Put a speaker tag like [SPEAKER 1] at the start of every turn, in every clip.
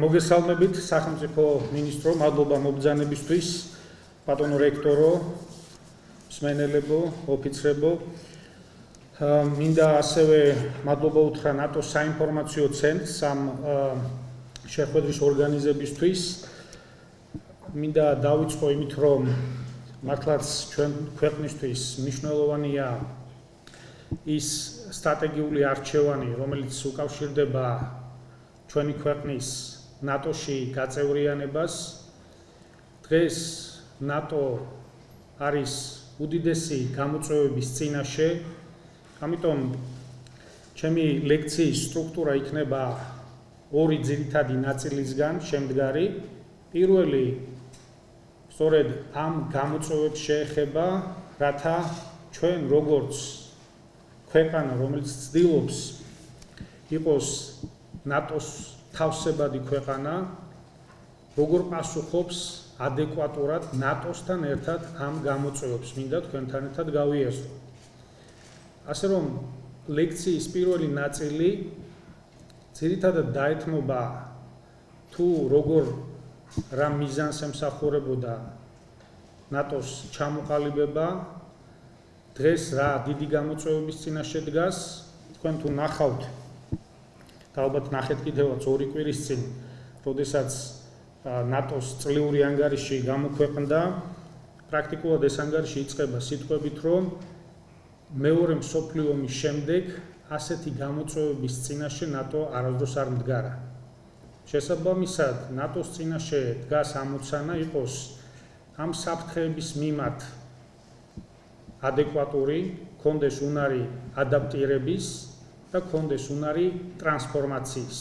[SPEAKER 1] მოგესალმებით სახელმწიფო მინისტრო, მადლობა მობრძანებისთვის, ბატონო რექტორო, მსმენელებო, ოფიცრებო. მინდა ასევე მადლობა უთხრა ნატოს საინფორმაციო ცენტრს ამ შეხვედრის ორგანიზებისთვის. მინდა დავიწყო იმით, რომ მართლაც ჩვენ ქვეყნისთვის მნიშვნელოვანია ის სტრატეგიული არჩევანი, რომელიც უკავშირდება ჩვენი ქვეყნის ნატოში გაწევრიანებას. დღეს ნატო არის უდიდესი გამოწვევების წინაშე, ამიტომ ჩემი ლექციის სტრუქტურა იქნება ორი ძირითადი ნაწილისგან შემდგარი. პირველი სწორედ ამ გამოწვევებს შეეხება, რათა ჩვენ როგორც ქვეყანა, რომელიც ცდილობს იყოს ნატოს თავსებადი ქვეყანა, როგორ პასუხობს ადეკვატურად ნატოსთან ერთად ამ გამოწვევებს, მინდა თქვენთან ერთად გავიაზრო. ასე რომ ლექციის პირველი ნაწილი ძირითადად დაეთმობა თუ როგორ რა მიზანს ემსახურებოდა ნატოს ჩამოყალიბება, დღეს რა დიდი გამოწვევების წინაშე დგას. თქვენ თუ ნახავთ და ალბათ ნახეთ კიდევაც 2 კვირის წინ, როდესაც ნატოს წლიური ანგარიში გამოქვეყნდა, პრაქტიკულად ეს ანგარიში იწყება სიტყვებით, რომ მეორე მსოფლიო ომის შემდეგ ასეთი გამოწვევების წინაშე ნატო არასდროს არ მდგარა. შესაბამისად, ნატოს წინაშე დგას ამოცანა იყოს ამ საფრთხეების მიმართ ადეკვატური, კონდეს უნარი ადაპტირების და კონდეს უნარი ტრანსფორმაციის.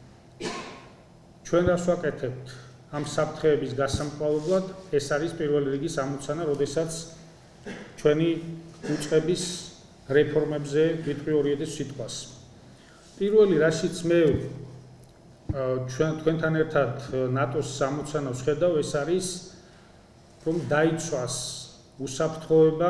[SPEAKER 1] ჩვენ რას ვაკეთებთ ამ საფრთხეების გასამკლავებლად? ეს არის პირველი რიგის ამოცანა, როდესაც ჩვენი უწყების რეფორმებზე ვიტყვი 2 სიტყვას. პირველი, რაშიც მე თქვენთან ერთად ნატოს ამოცანას ხედავ, ეს არის, რომ დაიცვას უსაფრთხოება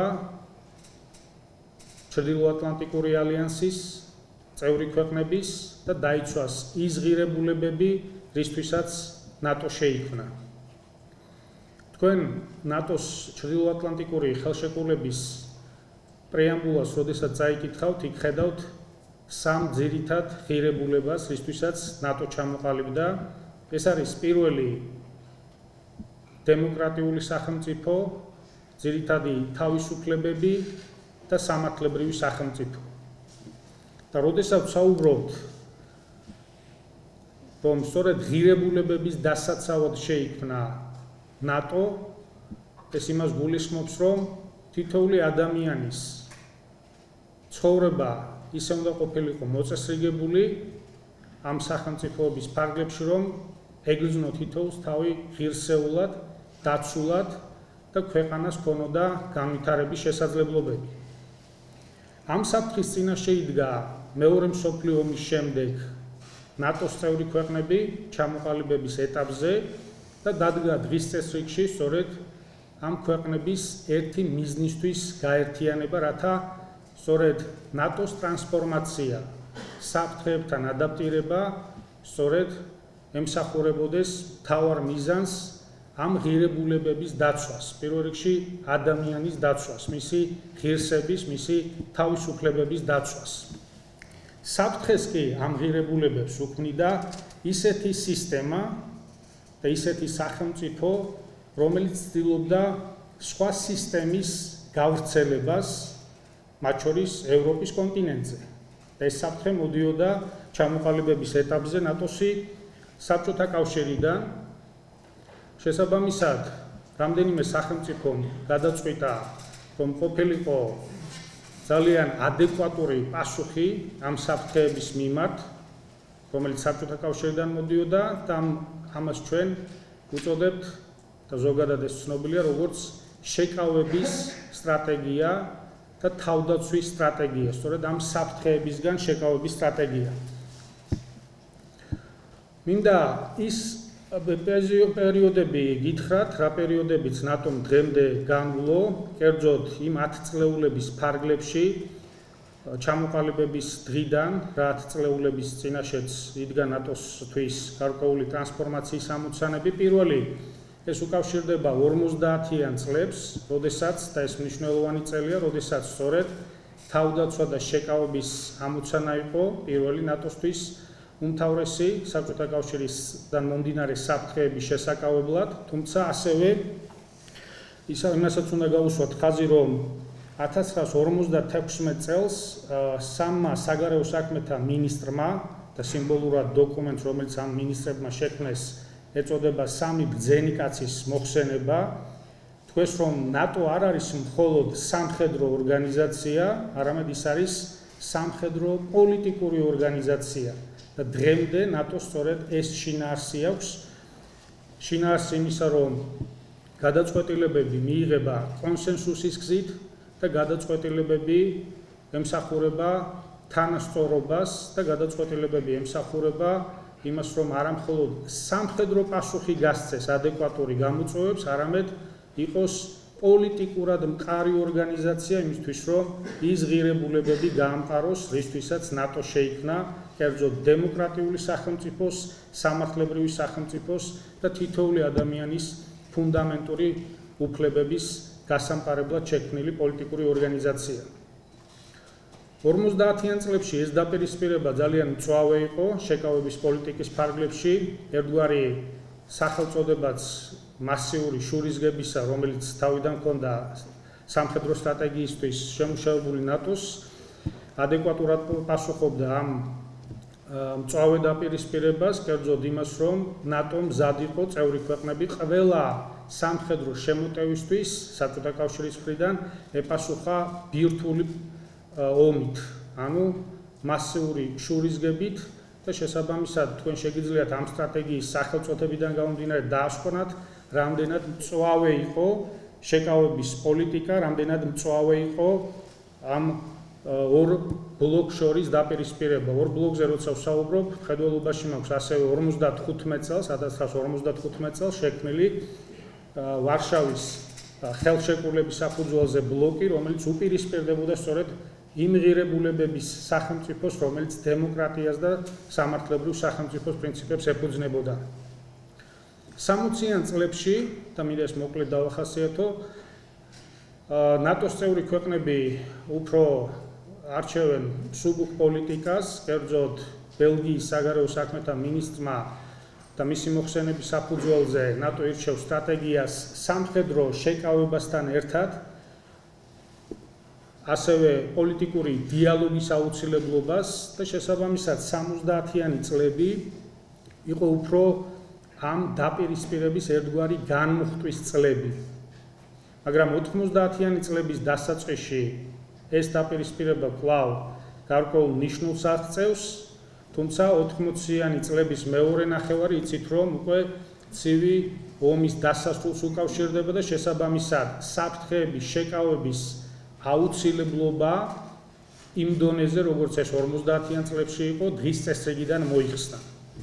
[SPEAKER 1] ჩრდილოატლანტიკური ალიანსის წევრი ქვეყნების და დაიცვას ის ღირებულებები, რისთვისაც ნატო შეიქმნა. თქვენ ნატოს ჩრდილოატლანტიკური ხელშეკრულების პრეამბულას, როდესაც წაიკითხავთ, იქ ხედავთ 3 ძირითად ღირებულებას, რისთვისაც ნატო ჩამოყალიბდა. ეს არის პირველი დემოკრატიული სახელმწიფო, ძირითადი თავისუფლებები და სამართლებრივი სახელმწიფო. და როდესაც საუბრობთ, რომ სწორედ ღირებულებების დასაცავად შეიქმნა ნატო, ეს იმას გულისხმობს, რომ თითოეული ადამიანის ცხოვრება ისე უნდა ყოფილიყო მოწესრიგებული ამ სახელმწიფოების ფარგლებში, რომ ეგრძნო თითოეულს თავი ღირსეულად, დაცულად და ქვეყანას ქონოდა განვითარების შესაძლებლობები. ამ საფრთხის წინაშე იდგა მეორე მსოფლიო ომის შემდეგ ნატოს წევრი ქვეყნები ჩამოყალიბების ეტაპზე და დადგა დღის წესრიგში სწორედ ამ ქვეყნების ერთი მიზნისთვის გაერთიანება, რათა სწორედ ნატოს ტრანსფორმაცია, საფრთხეებთან ადაპტირება სწორედ ემსახურებოდეს მთავარ მიზანს, ამ ღირებულებების დაცვას, პირველ რიგში ადამიანის დაცვას, მისი ღირსების, მისი თავისუფლებების დაცვას. საფრთხეს კი ამ ღირებულებებს უქმნიდა ისეთი სისტემა და ისეთი სახელმწიფო, რომელიც ცდილობდა სხვა სისტემის გავრცელებას, მათ შორის ევროპის კონტინენტზე. ეს საფრთხე მოდიოდა ჩამოყალიბების ეტაპზე ნატოსი საბჭოთა კავშირიდან. შესაბამისად, რამდენიმე სახელმწიფომ გადაწყვიტა, რომ ყოფილიყო ძალიან ადეკვატური პასუხი ამ საფრთხეების მიმართ, რომელიც საბჭოთა კავშირიდან მოდიოდა და ამას ჩვენ უწოდებთ და ზოგადად ეს ცნობილია, როგორც შეკავების სტრატეგია და თავდაცვის სტრატეგია, სწორედ ამ საფრთხეებისგან შეკავების სტრატეგია. მინდა ის პერიოდები გითხრათ, რა პერიოდებიც ნატომ დღემდე განვლო, კერძოდ იმ 10 წლეულების ფარგლებში, ჩამოყალიბების დღიდან, რაც წლეულების წინაშეც იდგა ნატოსთვის გარკვეული ტრანსფორმაციის ამოცანები, პირველი ეს უკავშირდება 50-იან წლებს, როდესაც და ეს მნიშვნელოვანი წელია, როდესაც სწორედ თავდაცვა და შეკავების ამოცანა იყო პირველი ნატოსთვის უმთავრესი საბჭოთა კავშირისგან მომდინარე საფრთხეების შესაკავებლად, თუმცა ასევე იმასაც უნდა გავუსვათ ხაზი, რომ 1956 წელს სამმა საგარეო საქმეთა მინისტრმა და სიმბოლურად დოკუმენტს, რომელიც ამ მინისტრებმა შექმნეს, ეწოდება სამი ბრძენი კაცის მოხსენება, თქვეს, რომ ნატო არ არის მხოლოდ სამხედრო ორგანიზაცია, არამედ ის არის სამხედრო პოლიტიკური ორგანიზაცია და დღემდე ნატოს სწორედ ეს შინაარსი აქვს, შინაარსი იმისა, რომ გადაწყვეტილებები მიიღება კონსენსუსის გზით და გადაწყვეტილებები ემსახურება თანასწორობას და გადაწყვეტილებები ემსახურება იმას, რომ არა მხოლოდ სამხედრო პასუხი გასცეს ადეკვატური გამოწვევებს, არამედ იყოს პოლიტიკურად მყარი ორგანიზაცია იმისთვის, რომ ის ღირებულებები გაამყაროს, რისთვისაც ნატო შეიქმნა, კერძოდ დემოკრატიული სახელმწიფოს, სამართლებრივი სახელმწიფოს და თითოეული ადამიანის ფუნდამენტური უფლებების გასამყარებლად შექმნილი პოლიტიკური ორგანიზაცია. 50-იან წლებში ეს დაპირისპირება ძალიან მწვავე იყო შეკავების პოლიტიკის ფარგლებში, ერთგვარი სახელწოდებაც მასიური შურისგებისა, რომელიც თავიდან ჰქონდა სამხედრო სტრატეგიისთვის შემუშავებული ნატოს, ადეკვატურად პასუხობდა ამ მწვავე დაპირისპირებას, კერძოდ იმას, რომ ნატომ მზად იყო წევრი ქვეყნები ყველა სამხედრო შემოტევისთვის საბჭოთა კავშირის მხრიდან ეპასუხა ბირთვული ომით, ანუ მასიური შურისგებით და შესაბამისად თქვენ შეგიძლიათ ამ სტრატეგიის სახელწოდებიდან გამომდინარე დაასკვნათ, რამდენად მწვავე იყო შეკავების პოლიტიკა, რამდენად მწვავე იყო ამ ორ ბლოკს შორის დაპირისპირება. ორ ბლოკზე როცა ვსაუბრობ, მხედველობაში მაქვს ასევე 1955 წელს შექმნილი ვარშავის ხელშეკრულების საფუძველზე ბლოკი, რომელიც უპირისპირდებოდა სწორედ იმ ღირებულებების სახელმწიფოს, რომელიც დემოკრატიას და სამართლებრივ სახელმწიფოს პრინციპებს ეფუძნებოდა. 60-იან წლებში, და მინდა ეს მოკლედ დავახასიათო, ნატოს წევრი ქვეყნები უფრო არჩევენ მსუბუქ პოლიტიკას, კერძოდ ბელგიის საგარეო საქმეთა მინისტრმა და მისი მოხსენების საფუძველზე ნატო ირჩევს სტრატეგიას სამხედრო შეკავებასთან ერთად, ასევე პოლიტიკური დიალოგის აუცილებლობას და შესაბამისად 70-იანი წლები იყო უფრო ამ დაპირისპირების ერთგვარი განმუხტვის წლები. მაგრამ 90-იანი წლების დასაწყისში ეს დაპირისპირება კვლავ გარკვეულ ნიშნულს აღწევს, თუმცა 80-იანი წლების მეორე ნახევარი იცით, რომ უკვე ცივი ომის დასასრულს უკავშირდება და შესაბამისად საფრთხეების შეკავების აუცილებლობა იმ დონეზე, როგორც ეს 50-იან წლებში იყო, დღის წესრიგიდან მოიხსნა.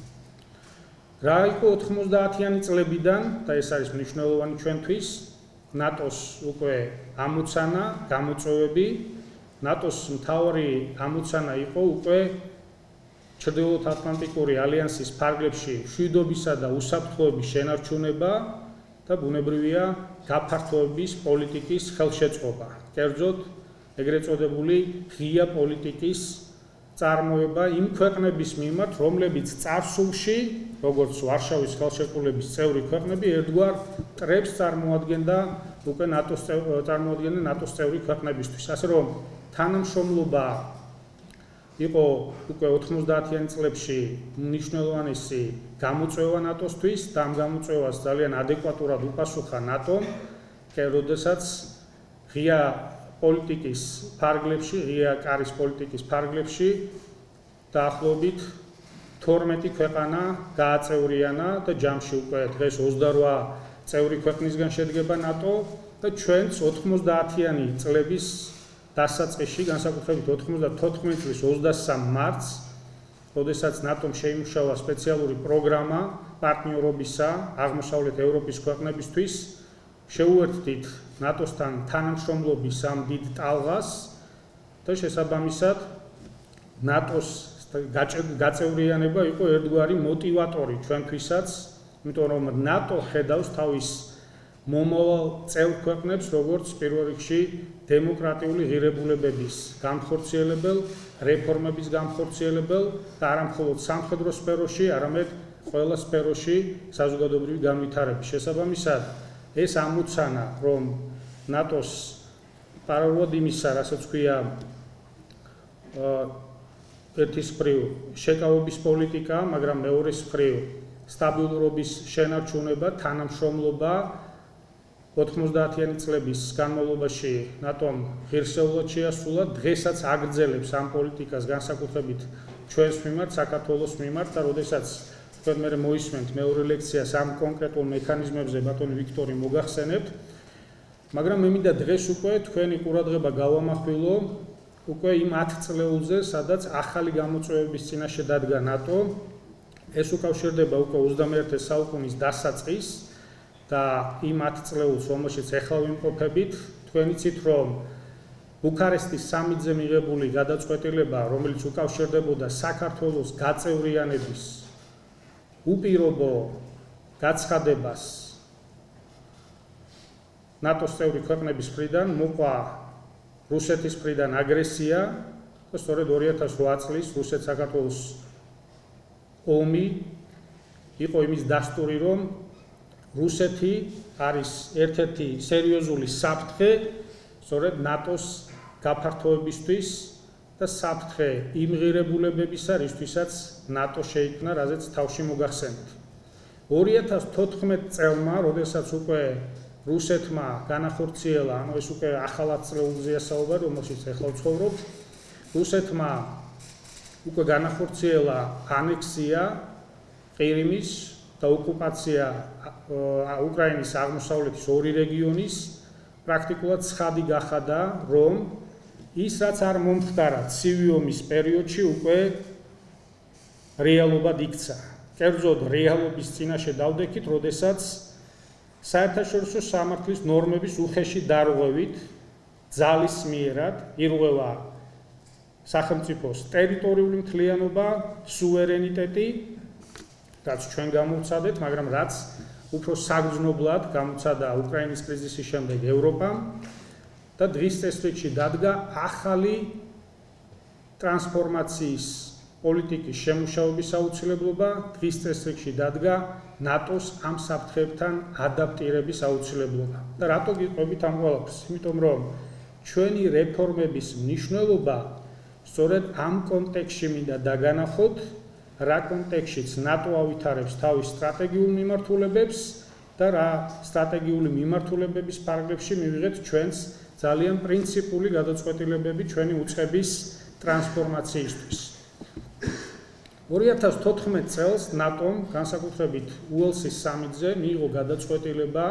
[SPEAKER 1] რა იყო 90-იანი წლებიდან და ეს არის მნიშვნელოვანი ჩვენთვის, ნატოს უკვე ამოცანა, გამოწვევები, ნატოს მთავარი ამოცანა იყო უკვე ჩრდილოეთ ატლანტიკური ალიანსის ფარგლებში მშვიდობისა და უსაფრთხოების შენარჩუნება და ბუნებრივია გაფართოების პოლიტიკის ხელშეწყობა. კერძოდ, ეგრეთ წოდებული ღია პოლიტიკის წარმოება იმ ქვეყნების მიმართ, რომლებიც წარსულში, როგორც ვარშავის ხელშეკრულების წევრი ქვეყნები, ერთგვარ ტრებს წარმოადგენდა უკვე ნატოს წევრი ქვეყნებისთვის. ასე რომ თანამშრომლობა იყო უკვე 90-იან წლებში მნიშვნელოვანი გამოწვევა ნატოსთვის და ამ გამოწვევას ძალიან ადეკვატურად უპასუხა ნატომ, როდესაც ღია პოლიტიკის ფარგლებში, ღია კარის პოლიტიკის ფარგლებში დაახლოებით 12 ქვეყანა გააწევრიანა და ჯამში უკვე დღეს 28 წევრი ქვეყნისგან შედგება ნატო და ჩვენც 90-იანი წლების დასაწყისში, განსაკუთრებით 94 წლის 23 მარტს, როდესაც ნატომ შეიმუშავა სპეციალური პროგრამა პარტნიორობისა აღმოსავლეთ ევროპის ქვეყნებისთვის, შეუერთდით ნატოსთან თანამშრომლობის ამ დიდ ტალღას და შესაბამისად ნატოს გაწევრიანება იყო ერთგვარი მოტივატორი ჩვენთვისაც, იმიტომ რომ ნატო ხედავს თავის მომავალ წევრ ქვეყნებს როგორც პირველ რიგში დემოკრატიული ღირებულებების განხორციელებელ, რეფორმების განხორციელებელ და არა მხოლოდ სამხედრო სფეროში, არამედ ყველა სფეროში საზოგადოებრივი განვითარების. შესაბამისად, ეს ამოცანა, რომ ნატოს პარალელურად იმისა, რასაც ქვია ერთის მხრივ შეკავების პოლიტიკა, მაგრამ მეორის მხრივ სტაბილურობის შენარჩუნება, თანამშრომლობა 90-იანი წლების განმავლობაში ნატომ ღირსეულად შეასრულა, დღესაც აგრძელებს ამ პოლიტიკას განსაკუთრებით ჩვენს მიმართ, საქართველოს მიმართ და როდესაც თქვენ მე მოისმენთ მეორე ლექციას ამ კონკრეტულ მექანიზმებზე ბატონი ვიქტორი მოგახსენებთ, მაგრამ მე მინდა დღეს უკვე თქვენი ყურადღება გავამახვილო უკვე იმ 10 წლეულზე, სადაც ახალი გამოწვევების წინაშე დადგა ნატო. ეს უკავშირდება უკვე 21 საუკუნის დასაწყისს და იმ 10 წლეულს, რომელშიც ახლა ვიმყოფებით, თქვენ იცით, რომ ბუქარესტის სამიტზე მიღებული გადაწყვეტილება, რომელიც უკავშირდებოდა საქართველოს გაწევრიანების უპირობო გაცხადებას ნატოს წევრი ქვეყნების მხრიდან, მოყვა რუსეთის მხრიდან აგრესია და სწორედ 2008 წლის რუსეთ-საქართველოს ომი იყო იმის დასტური, რომ რუსეთი არის ერთ-ერთი სერიოზული საფრთხე სწორედ ნატოს გაფართოებისთვის და საფრთხე იმ ღირებულებებისა, რისთვისაც ნატო შეიქმნა, რაზეც თავში მოგახსენეთ. 2014 წელმა, როდესაც უკვე რუსეთმა განახორციელა, ანუ ეს უკვე ახალ წლეულზეა საუბარი, რომელშიც ახლა ვცხოვრობთ, რუსეთმა უკვე განახორციელა ანექსია ყირიმის და ოკუპაცია უკრაინის აღმოსავლეთის ორი რეგიონის, პრაქტიკულად ცხადი გახადა, რომ ის რაც არ მომხდარა ცივი ომის პერიოდში უკვე რეალობად იქცა. კერძოდ რეალობის წინაშე დავდექით, როდესაც საერთაშორისო სამართლის ნორმების უხეში დარღვევით ძალის მიერად ირღვევა სახელმწიფოს ტერიტორიული მთლიანობა, სუვერენიტეტი, რაც ჩვენ გამოვცადეთ, მაგრამ რაც უფრო საგრძნობლად გამოცადა უკრაინის კრიზისის შემდეგ ევროპამ და დღის წესრიგში დადგა ახალი ტრანსფორმაციის პოლიტიკის შემუშავების აუცილებლობა, დღის წესრიგში დადგა ნატოს ამ საფრთხეებთან ადაპტირების აუცილებლობა. და რატო გიყვებით ამ ყველაფერს? იმიტომ რომ ჩვენი რეფორმების მნიშვნელობა სწორედ ამ კონტექსტში მინდა დაგანახოთ, რა კონტექსტშიც ნატო ავითარებს თავის სტრატეგიულ მიმართულებებს და რა სტრატეგიული მიმართულებების ფარგლებში მივიღეთ ჩვენს ძალიან პრინციპული გადაწყვეტილებები ჩვენი უწყების ტრანსფორმაციისთვის. 2014 წელს ნატომ განსაკუთრებით უელსის სამიტზე მიიღო გადაწყვეტილება,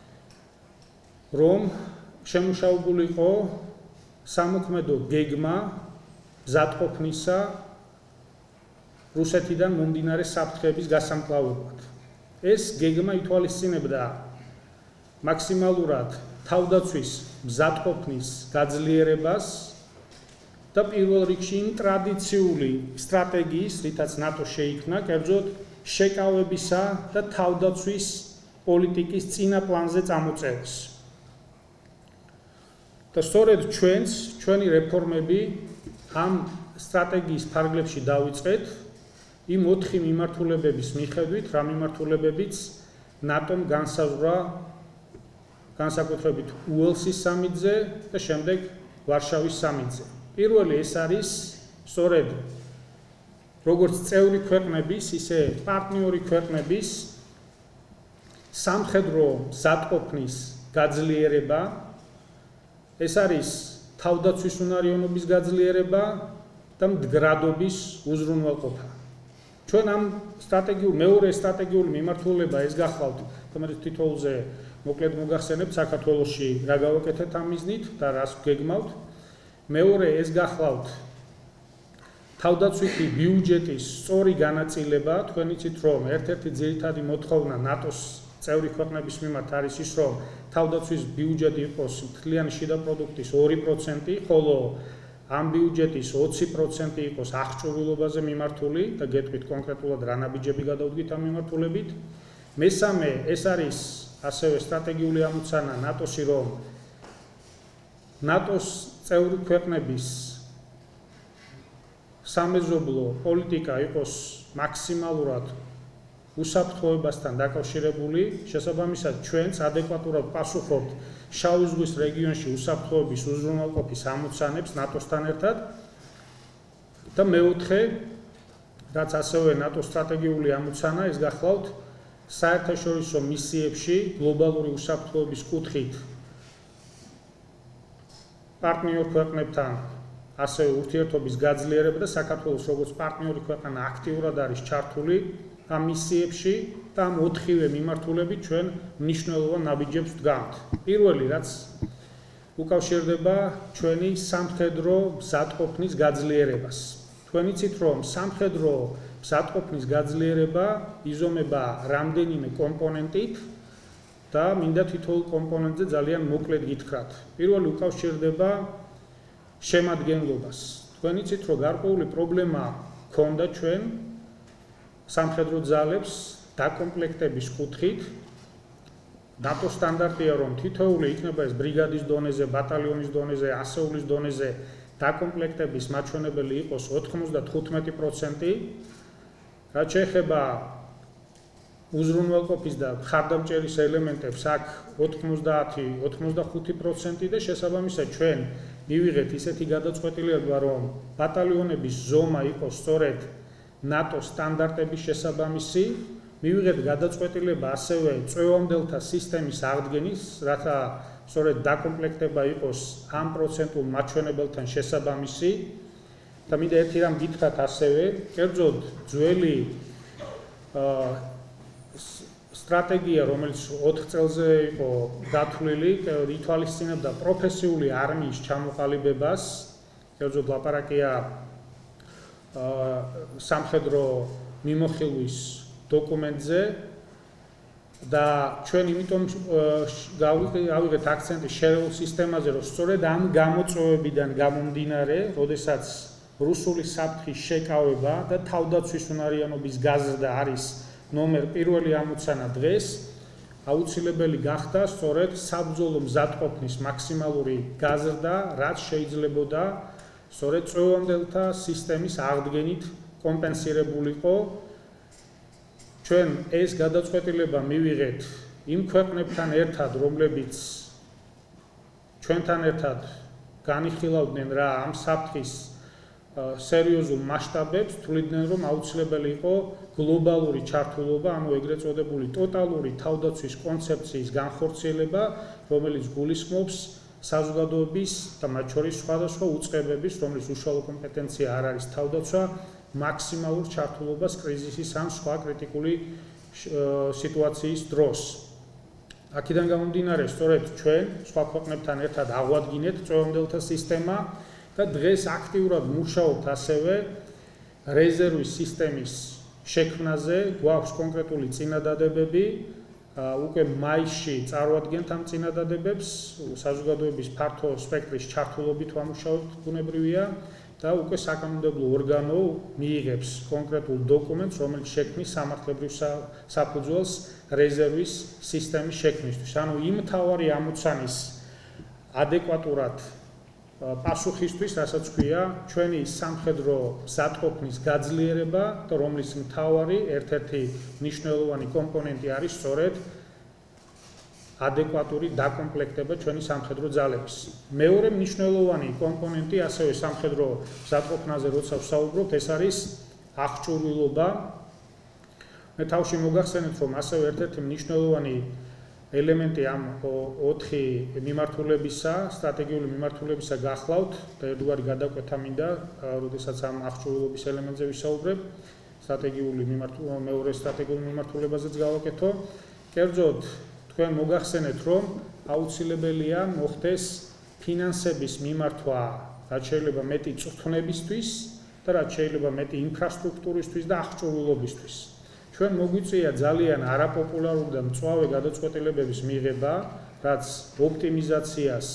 [SPEAKER 1] რომ შემუშავებულიყო სამოქმედო გეგმა მზადყოფნისა რუსეთიდან მომდინარე საფრთხეების გასამკლავებლად. ეს გეგმა ითვალისწინებდა მაქსიმალურად თავდაცვის მზადყოფნის გაძლიერებას და პირველ რიგში იმ ტრადიციული სტრატეგიის, რითაც ნატო შეიქმნა, კერძოდ შეკავებისა და თავდაცვის პოლიტიკის წინა პლანზე წამოწევას. და სწორედ ჩვენი რეფორმები ამ სტრატეგიის ფარგლებში დავიწყეთ იმ 4 მიმართულებების მიხედვით, რა მიმართულებებიც ნატომ განსაზღვრა განსაკუთრებით უელსის სამიტზე და შემდეგ ვარშავის სამიტზე. პირველი ეს არის სწორედ როგორც წევრი ქვეყნების, ისე პარტნიორი ქვეყნების სამხედრო მზადყოფნის გაძლიერება, ეს არის თავდაცვის უნარიანობის გაძლიერება და მდგრადობის უზრუნველყოფა. ჩვენ ამ მეორე სტრატეგიული მიმართულება ეს გახლავთ, რომელიც თითოეულზე მოკლედ მოგახსენებთ საქართველოში რა გავაკეთეთ ამ მიზნით და რას გეგმავთ. მეორე ეს გახლავთ თავდაცვითი ბიუჯეტის სწორი განაწილება. თქვენ იცით, რომ ერთ-ერთი ძირითადი მოთხოვნა ნატოს წევრი ქვეყნების მიმართ არის ის, რომ თავდაცვის ბიუჯეტი იყოს მთლიანი შიდა პროდუქტის 2%, ხოლო ამ ბიუჯეტის 20% იყოს აღჭურვილობაზე მიმართული და გეტყვით კონკრეტულად რა ნაბიჯები გადავდგით ამ მიმართულებით. მესამე, ეს არის ასევე სტრატეგიული ამოცანა ნატოში, რომ ნატოს წევრი ქვეყნების სამეზობლო პოლიტიკა იყოს მაქსიმალურად უსაფრთხოებასთან დაკავშირებული, შესაბამისად ჩვენც ადეკვატურად პასუხობთ შავი ზღვის რეგიონში უსაფრთხოების უზრუნველყოფის ამოცანებს ნატოსთან ერთად და მეოთხე, რაც ასევე ნატოს სტრატეგიული ამოცანა, ეს გახლავთ საერთაშორისო მისიებში გლობალური უსაფრთხოების კუთხით პარტნიორ ქვეყნებთან ასევე ურთიერთობის გაძლიერება და საქართველოს როგორც პარტნიორი ქვეყანა აქტიურად არის ჩართული ამ მისიებში და ამ 4-ვე მიმართულებით ჩვენ მნიშვნელოვან ნაბიჯებს ვდგამთ. პირველი, რაც უკავშირდება ჩვენი სამხედრო მზადყოფნის გაძლიერებას. თქვენ იცით, რომ სამხედრო მზადყოფნის გაძლიერება იზომება რამდენიმე კომპონენტით და მინდა თითოეულ კომპონენტზე ძალიან მოკლედ გითხრათ. პირველი უკავშირდება შემადგენლობას. თქვენ იცით, რომ გარკვეული პრობლემა ჰქონდა ჩვენ სამხედრო ძალებს დაკომპლექტების კუთხით. ნატო სტანდარტია, რომ თითოეული იქნება ეს ბრიგადის დონეზე, ბატალიონის დონეზე, ასეულის დონეზე დაკომპლექტების მაჩვენებელი იყოს 95%. რაც შეეხება უზრუნველყოფის და მხარდამჭერის ელემენტებს, აქ 90-95% და შესაბამისად ჩვენ მივიღეთ ისეთი გადაწყვეტილება, რომ ბატალიონების ზომა იყოს სწორედ ნატოს სტანდარტების შესაბამისი, მივიღეთ გადაწყვეტილება ასევე წვევამდელთა სისტემის აღდგენის, რათა სწორედ დაკომპლექტება იყოს ამ პროცენტულ მაჩვენებელთან შესაბამისი და მინდა ერთი რამ გითხრათ ასევე, კერძოდ ძველი სტრატეგია, რომელიც 4 წელზე იყო გათვლილი, ითვალისწინებდა პროფესიული არმიის ჩამოყალიბებას, კერძოდ ლაპარაკია სამხედრო მიმოხილვის დოკუმენტზე და ჩვენ იმიტომ გავიღეთ აქცენტი შერეულ სისტემაზე, რომ სწორედ ამ გამოწვევებიდან გამომდინარე, როდესაც რუსული საფრთხის შეკავება და თავდაცვის უნარიანობის გაზრდა არის ნომერ პირველი ამოცანა დღეს, აუცილებელი გახდა სწორედ საბრძოლო მზადყოფნის მაქსიმალური გაზრდა, რაც შეიძლებოდა სწორედ წვევამდელთა სისტემის აღდგენით კომპენსირებულიყო. ჩვენ ეს გადაწყვეტილება მივიღეთ იმ ქვეყნებთან ერთად, რომლებიც ჩვენთან ერთად განიხილავდნენ რა ამ საფრთხის სერიოზულ მასშტაბებს, თვლიდნენ, რომ აუცილებელი იყო გლობალური ჩართულობა, ანუ ეგრეთ წოდებული ტოტალური თავდაცვის კონცეფციის განხორციელება, რომელიც გულისხმობს საზოგადოების და მათ შორის სხვადასხვა უწყებების, რომლის უშუალო კომპეტენცია არ არის თავდაცვა, მაქსიმალურ ჩართულობას კრიზისის ან სხვა კრიტიკული სიტუაციის დროს. აქედან გამომდინარე, სწორედ ჩვენ სხვა ქვეყნებთან ერთად აღვადგინეთ წვევამდელთა სისტემა და დღეს აქტიურად მუშაობთ ასევე რეზერვის სისტემის შექმნაზე, გვაქვს კონკრეტული წინადადებები, უკვე მაისში წარვადგენთ ამ წინადადებებს, საზოგადოების ფართო სპექტრის ჩართულობით ვამუშავებთ, ბუნებრივია და უკვე საკანონმდებლო ორგანო მიიღებს კონკრეტულ დოკუმენტს, რომელიც შექმნის სამართლებრივ საფუძველს რეზერვის სისტემის შექმნისთვის. ანუ იმ მთავარი ამოცანის ადეკვატურად პასუხისთვის, რასაც ქვია ჩვენი სამხედრო მზადყოფნის გაძლიერება და რომლის მთავარი ერთ-ერთი მნიშვნელოვანი კომპონენტი არის სწორედ ადეკვატური დაკომპლექტება ჩვენი სამხედრო ძალების. მეორე მნიშვნელოვანი კომპონენტი ასევე სამხედრო მზადყოფნაზე როცა ვსაუბრობთ, ეს არის აღჭურვილობა. მე თავში მოგახსენეთ, რომ ასევე ერთ-ერთი მნიშვნელოვანი ელემენტი ამ 4 მიმართულებისა, სტრატეგიული მიმართულებისა გახლავთ და ერთგვარი გადაკვეთა მინდა, როდესაც ამ აღჭურვილობის ელემენტზე ვისაუბრებ, მეორე სტრატეგიულ მიმართულებაზეც გავაკეთო. კერძოდ თქვენ მოგახსენეთ, რომ აუცილებელია მოხდეს ფინანსების მიმართვა, რაც შეიძლება მეტი წვრთნებისთვის და რაც შეიძლება მეტი ინფრასტრუქტურისთვის და აღჭურვილობისთვის. ჩვენ მოგვიწია ძალიან არაპოპულარული და მწვავე გადაწყვეტილებების მიღება, რაც ოპტიმიზაციას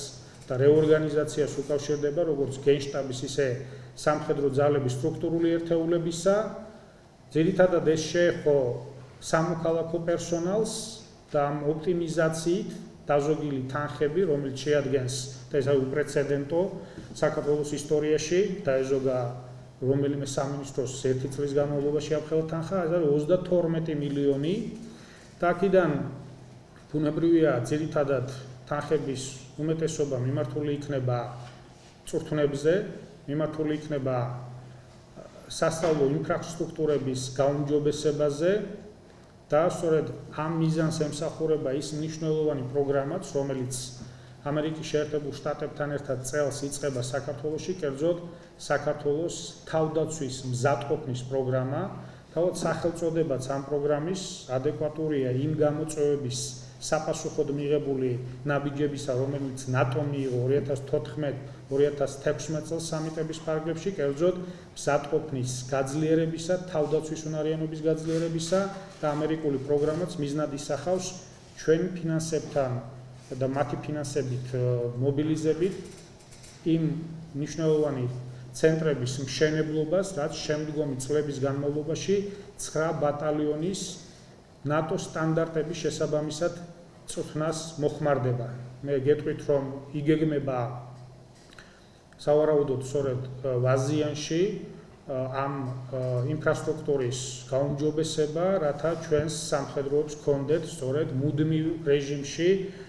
[SPEAKER 1] და რეორგანიზაციას უკავშირდება როგორც გენშტაბის, ისე სამხედრო ძალების სტრუქტურული ერთეულებისა. ძირითადად ეს შეეხო სამოქალაქო პერსონალს და ამ ოპტიმიზაციით დაზოგილი თანხები, რომელიც შეადგენს და ეს უპრეცედენტო საქართველოს ისტორიაში დაეზოგა რომელიმე სამინისტროს ერთი წლის განმავლობაში ამხელა თანხა, ეს არის 32 მილიონი. და აქედან ბუნებრივია ძირითადად თანხების უმეტესობა მიმართული იქნება წვრთნებზე, მიმართული იქნება სასწავლო ინფრასტრუქტურების გაუმჯობესებაზე და სწორედ ამ მიზანს ემსახურება ის მნიშვნელოვანი პროგრამაც, რომელიც ამერიკის შეერთებულ შტატებთან ერთად წელს იწყება საქართველოში, კერძოდ საქართველოს თავდაცვის მზადყოფნის პროგრამა. თავად სახელწოდებაც ამ პროგრამის ადეკვატურია იმ გამოწვევების საპასუხოდ მიღებული ნაბიჯებისა, რომელიც ნატომ მიიღო 2014-2016 წელს სამიტების ფარგლებში, კერძოდ მზადყოფნის გაძლიერებისა, თავდაცვის უნარიანობის გაძლიერებისა და ამერიკული პროგრამაც მიზნად ისახავს ჩვენი ფინანსებთან და მათი ფინანსებით მობილიზებით იმ მნიშვნელოვანი ცენტრების მშენებლობას, რაც შემდგომი წლების განმავლობაში 9 ბატალიონის ნატოს სტანდარტების შესაბამისად წვრთნას მოხმარდება. მე გეტყვით, რომ იგეგმება სავარაუდოდ სწორედ აზიანში ამ ინფრასტრუქტურის გაუმჯობესება, რათა ჩვენს სამხედროებს ჰქონდეთ სწორედ მუდმივ რეჟიმში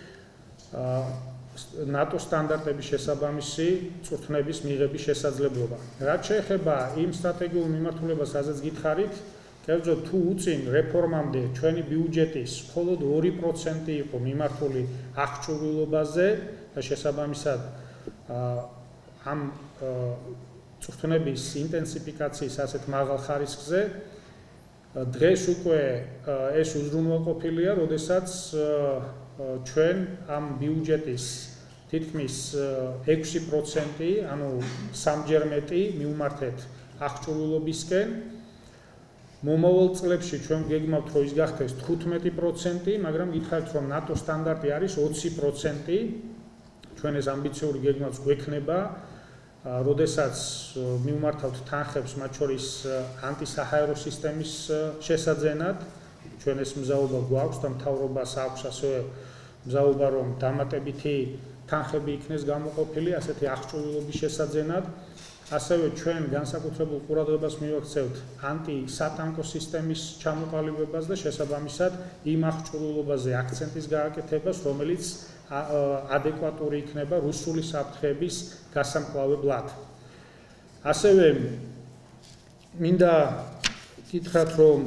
[SPEAKER 1] ნატოს სტანდარტების შესაბამისი წვრთნების მიღების შესაძლებლობა. რაც შეეხება იმ სტრატეგიულ მიმართულებას, სადაც გითხარით, კერძოდ თუ უწინ რეფორმამდე ჩვენი ბიუჯეტის მხოლოდ 2% იყო მიმართული აღჭურვილობაზე და შესაბამისად ამ წვრთნების ინტენსიფიკაციის ასეთ მაღალ ხარისხზე, დღეს უკვე ეს უზრუნველყოფილია, როდესაც ჩვენ ამ ბიუჯეტის თითქმის 6%, ანუ სამჯერ მეტი მივმართეთ აღჭურვილობისკენ. მომავალ წლებში ჩვენ გეგმავთ, რომ ის გახდეს 15%, მაგრამ გითხარით, რომ ნატოს სტანდარტი არის 20%. ჩვენ ეს ამბიციური გეგმაც გვექნება, როდესაც მივმართავთ თანხებს, მათ შორის ანტისაჰაერო სისტემის შესაძენად. ჩვენ ეს მზაობა გვაქვს და მთავრობას აქვს ასევე მზაობა, რომ დამატებითი თანხები იქნეს გამოყოფილი ასეთი აღჭურვილობის შესაძენად. ასევე ჩვენ განსაკუთრებულ ყურადღებას მივაქცევთ ანტისატანკო სისტემის ჩამოყალიბებას და შესაბამისად იმ აღჭურვილობაზე აქცენტის გააკეთებას, რომელიც ადეკვატური იქნება რუსული საფრთხეების გასამკლავებლად. ასევე მინდა გითხრათ, რომ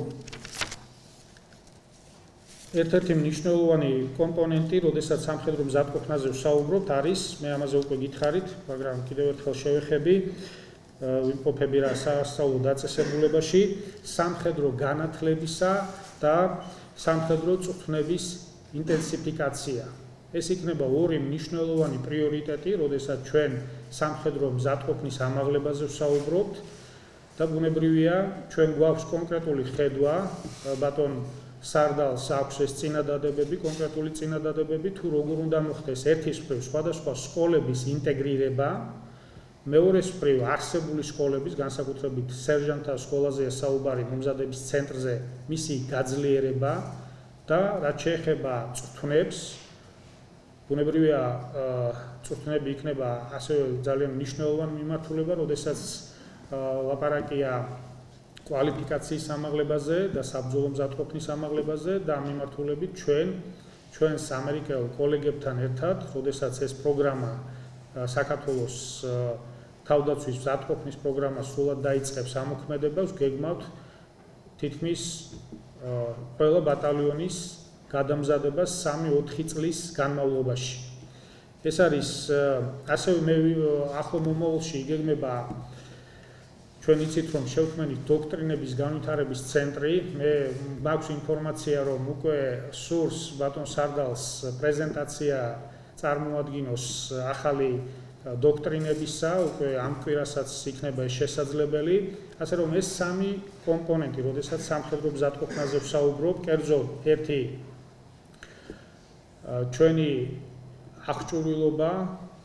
[SPEAKER 1] ერთ-ერთი მნიშვნელოვანი კომპონენტი, როდესაც სამხედრო მზადყოფნაზე ვსაუბრობთ, არის, მე ამაზე უკვე გითხარით, მაგრამ კიდევ ერთხელ შევეხები, ვიმყოფები რა სასწავლო დაწესებულებაში, სამხედრო განათლებისა და სამხედრო წვრთნების ინტენსიფიკაცია. ეს იქნება ორი მნიშვნელოვანი პრიორიტეტი, როდესაც ჩვენ სამხედრო მზადყოფნის ამაღლებაზე ვსაუბრობთ და ბუნებრივია, ჩვენ გვაქვს კონკრეტული ხედვა, ბატონ სარდალს აქვს ეს წინადადებები, კონკრეტული წინადადებები, თუ როგორ უნდა მოხდეს ერთის მხრივ სხვადასხვა სკოლების ინტეგრირება, მეორეს მხრივ არსებული სკოლების, განსაკუთრებით სერჟანტთა სკოლაზეა საუბარი მომზადების ცენტრზე, მისი გაძლიერება და რაც შეეხება წვრთნებს, ბუნებრივია წვრთნები იქნება ასევე ძალიან მნიშვნელოვანი მიმართულება, როდესაც ლაპარაკია კვალიფიკაციის ამაღლებაზე და საბრძოლო მზადყოფნის ამაღლებაზე და ამ მიმართულებით ჩვენს ამერიკელ კოლეგებთან ერთად, როდესაც ეს პროგრამა საქართველოს თავდაცვის მზადყოფნის პროგრამა სრულად დაიწყებს ამოქმედებას, გეგმავთ თითქმის ყველა ბატალიონის გადამზადებას 3-4 წლის განმავლობაში. ეს არის ასევე მე ახლო მომავალში იგეგმება ჩვენ იცით, რომ შევქმნით დოქტრინების განვითარების ცენტრი. მე მაქვს ინფორმაცია, რომ უკვე სურს ბატონ სარდალს პრეზენტაცია წარმოადგინოს ახალი დოქტრინებისა, უკვე ამ კვირასაც იქნება შესაძლებელი. ასე რომ ეს სამი კომპონენტი, როდესაც სამხედრო მზადყოფნაზე ვსაუბრობ, კერძოდ ერთი ჩვენი აღჭურვილობა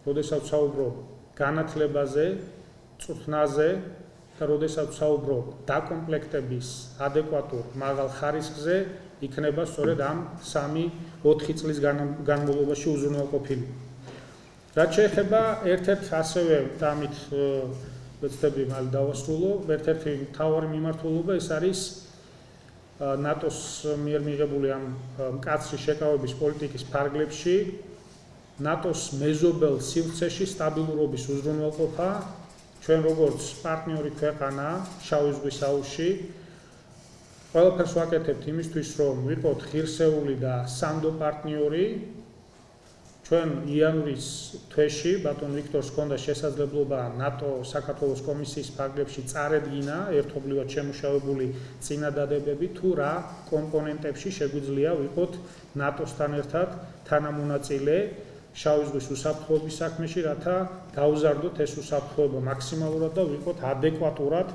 [SPEAKER 1] როდესაც საუბრობ განათლებაზე, წვრთნაზე და როდესაც საუბრობ დაკომპლექტების ადეკვატურ მაღალ ხარისხზე, იქნება სწორედ ამ 3-4 წლის განმავლობაში უზრუნველყოფილი. რაც შეეხება ერთ-ერთ ასევე დამით ვეცდები მალე დავასრულო, ერთ-ერთი მთავარი მიმართულება ეს არის ნატოს მიერ მიღებული ამ მკაცრი შეკავების პოლიტიკის ფარგლებში ნატოს მეზობელ სივრცეში სტაბილურობის უზრუნველყოფა, ჩვენ როგორც პარტნიორი ქვეყანა შავი ზღვის აუზში ყველაფერს ვაკეთებთ იმისთვის, რომ ვიყოთ ღირსეული და სანდო პარტნიორი. ჩვენ იანვრის თვეში ბატონ ვიქტორს ჰქონდა შესაძლებლობა ნატო საქართველოს კომისიის ფარგლებში წარედგინა ერთობლივად შემუშავებული წინადადებები, თუ რა კომპონენტებში შეგვიძლია ვიყოთ ნატოსთან ერთად თანამონაწილე შავი ზღვის უსაფრთხოების საქმეში, რათა გავზარდოთ ეს უსაფრთხოება მაქსიმალურად და ვიყოთ ადეკვატურად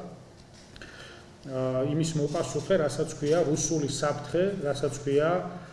[SPEAKER 1] იმის მოპასუხე, რასაც ქვია რუსული საფრთხე, რასაც ქვია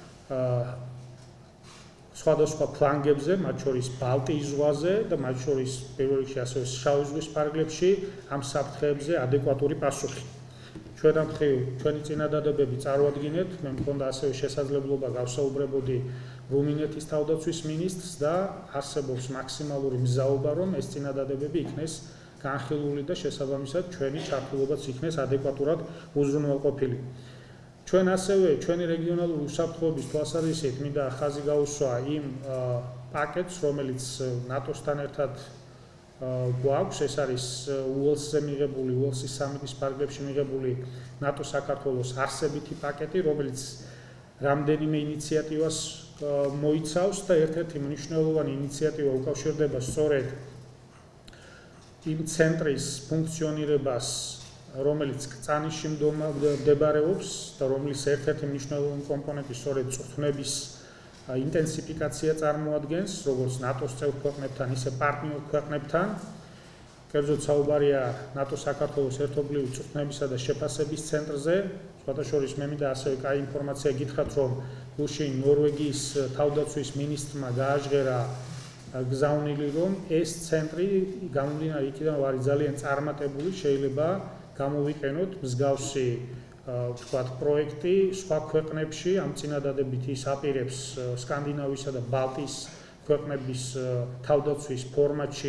[SPEAKER 1] სხვადასხვა ფლანგებზე, მათ შორის ბალტიის ზღვაზე და მათ შორის პირველ რიგში ასევე შავი ზღვის ფარგლებში ამ საფრთხეებზე ადეკვატური პასუხი. ჩვენ ამ მხრივ ჩვენი წინადადებები წარვადგინეთ, მე მქონდა ასევე შესაძლებლობა გავსაუბრებოდი რუმინეთის თავდაცვის მინისტრს და არსებობს მაქსიმალური მზაობა, რომ ეს წინადადებები იქნეს განხილული და შესაბამისად ჩვენი ჩართულობაც იქნეს ადეკვატურად უზრუნველყოფილი. ჩვენ ასევე ჩვენი რეგიონალური უსაფრთხოების თვალსაზრისით მინდა ხაზი გაუსვა იმ პაკეტს, რომელიც ნატოსთან ერთად გვაქვს, ეს არის უელსზე მიღებული, უელსის სამიტის ფარგლებში მიღებული ნატო-საქართველოს არსებითი პაკეტი, რომელიც რამდენიმე ინიციატივას მოიცავს და ერთ-ერთი მნიშვნელოვანი ინიციატივა უკავშირდება სწორედ იმ ცენტრის ფუნქციონირებას, რომელიც კწანიში მდებარეობს და რომლის ერთ-ერთი მნიშვნელოვანი კომპონენტი სწორედ წვრთნების ინტენსიფიკაცია წარმოადგენს, როგორც ნატოს წევრ ქვეყნებთან, ისე პარტნიორ ქვეყნებთან. კერძოდ საუბარია ნატო-საქართველოს ერთობლივი წვრთნებისა და შეფასების ცენტრზე. სხვათა შორის მე მინდა ასევე კაი ინფორმაცია გითხრათ, რომ გუშინ ნორვეგიის თავდაცვის მინისტრმა გააჟღერა გზავნილი, რომ ეს ცენტრი გამომდინარე იქიდან არის ძალიან წარმატებული, შეიძლება გამოვიყენოთ მსგავსი ვთქვათ პროექტი სხვა ქვეყნებში, ამ წინადადებით ის აპირებს სკანდინავისა და ბალტიის ქვეყნების თავდაცვის ფორმატში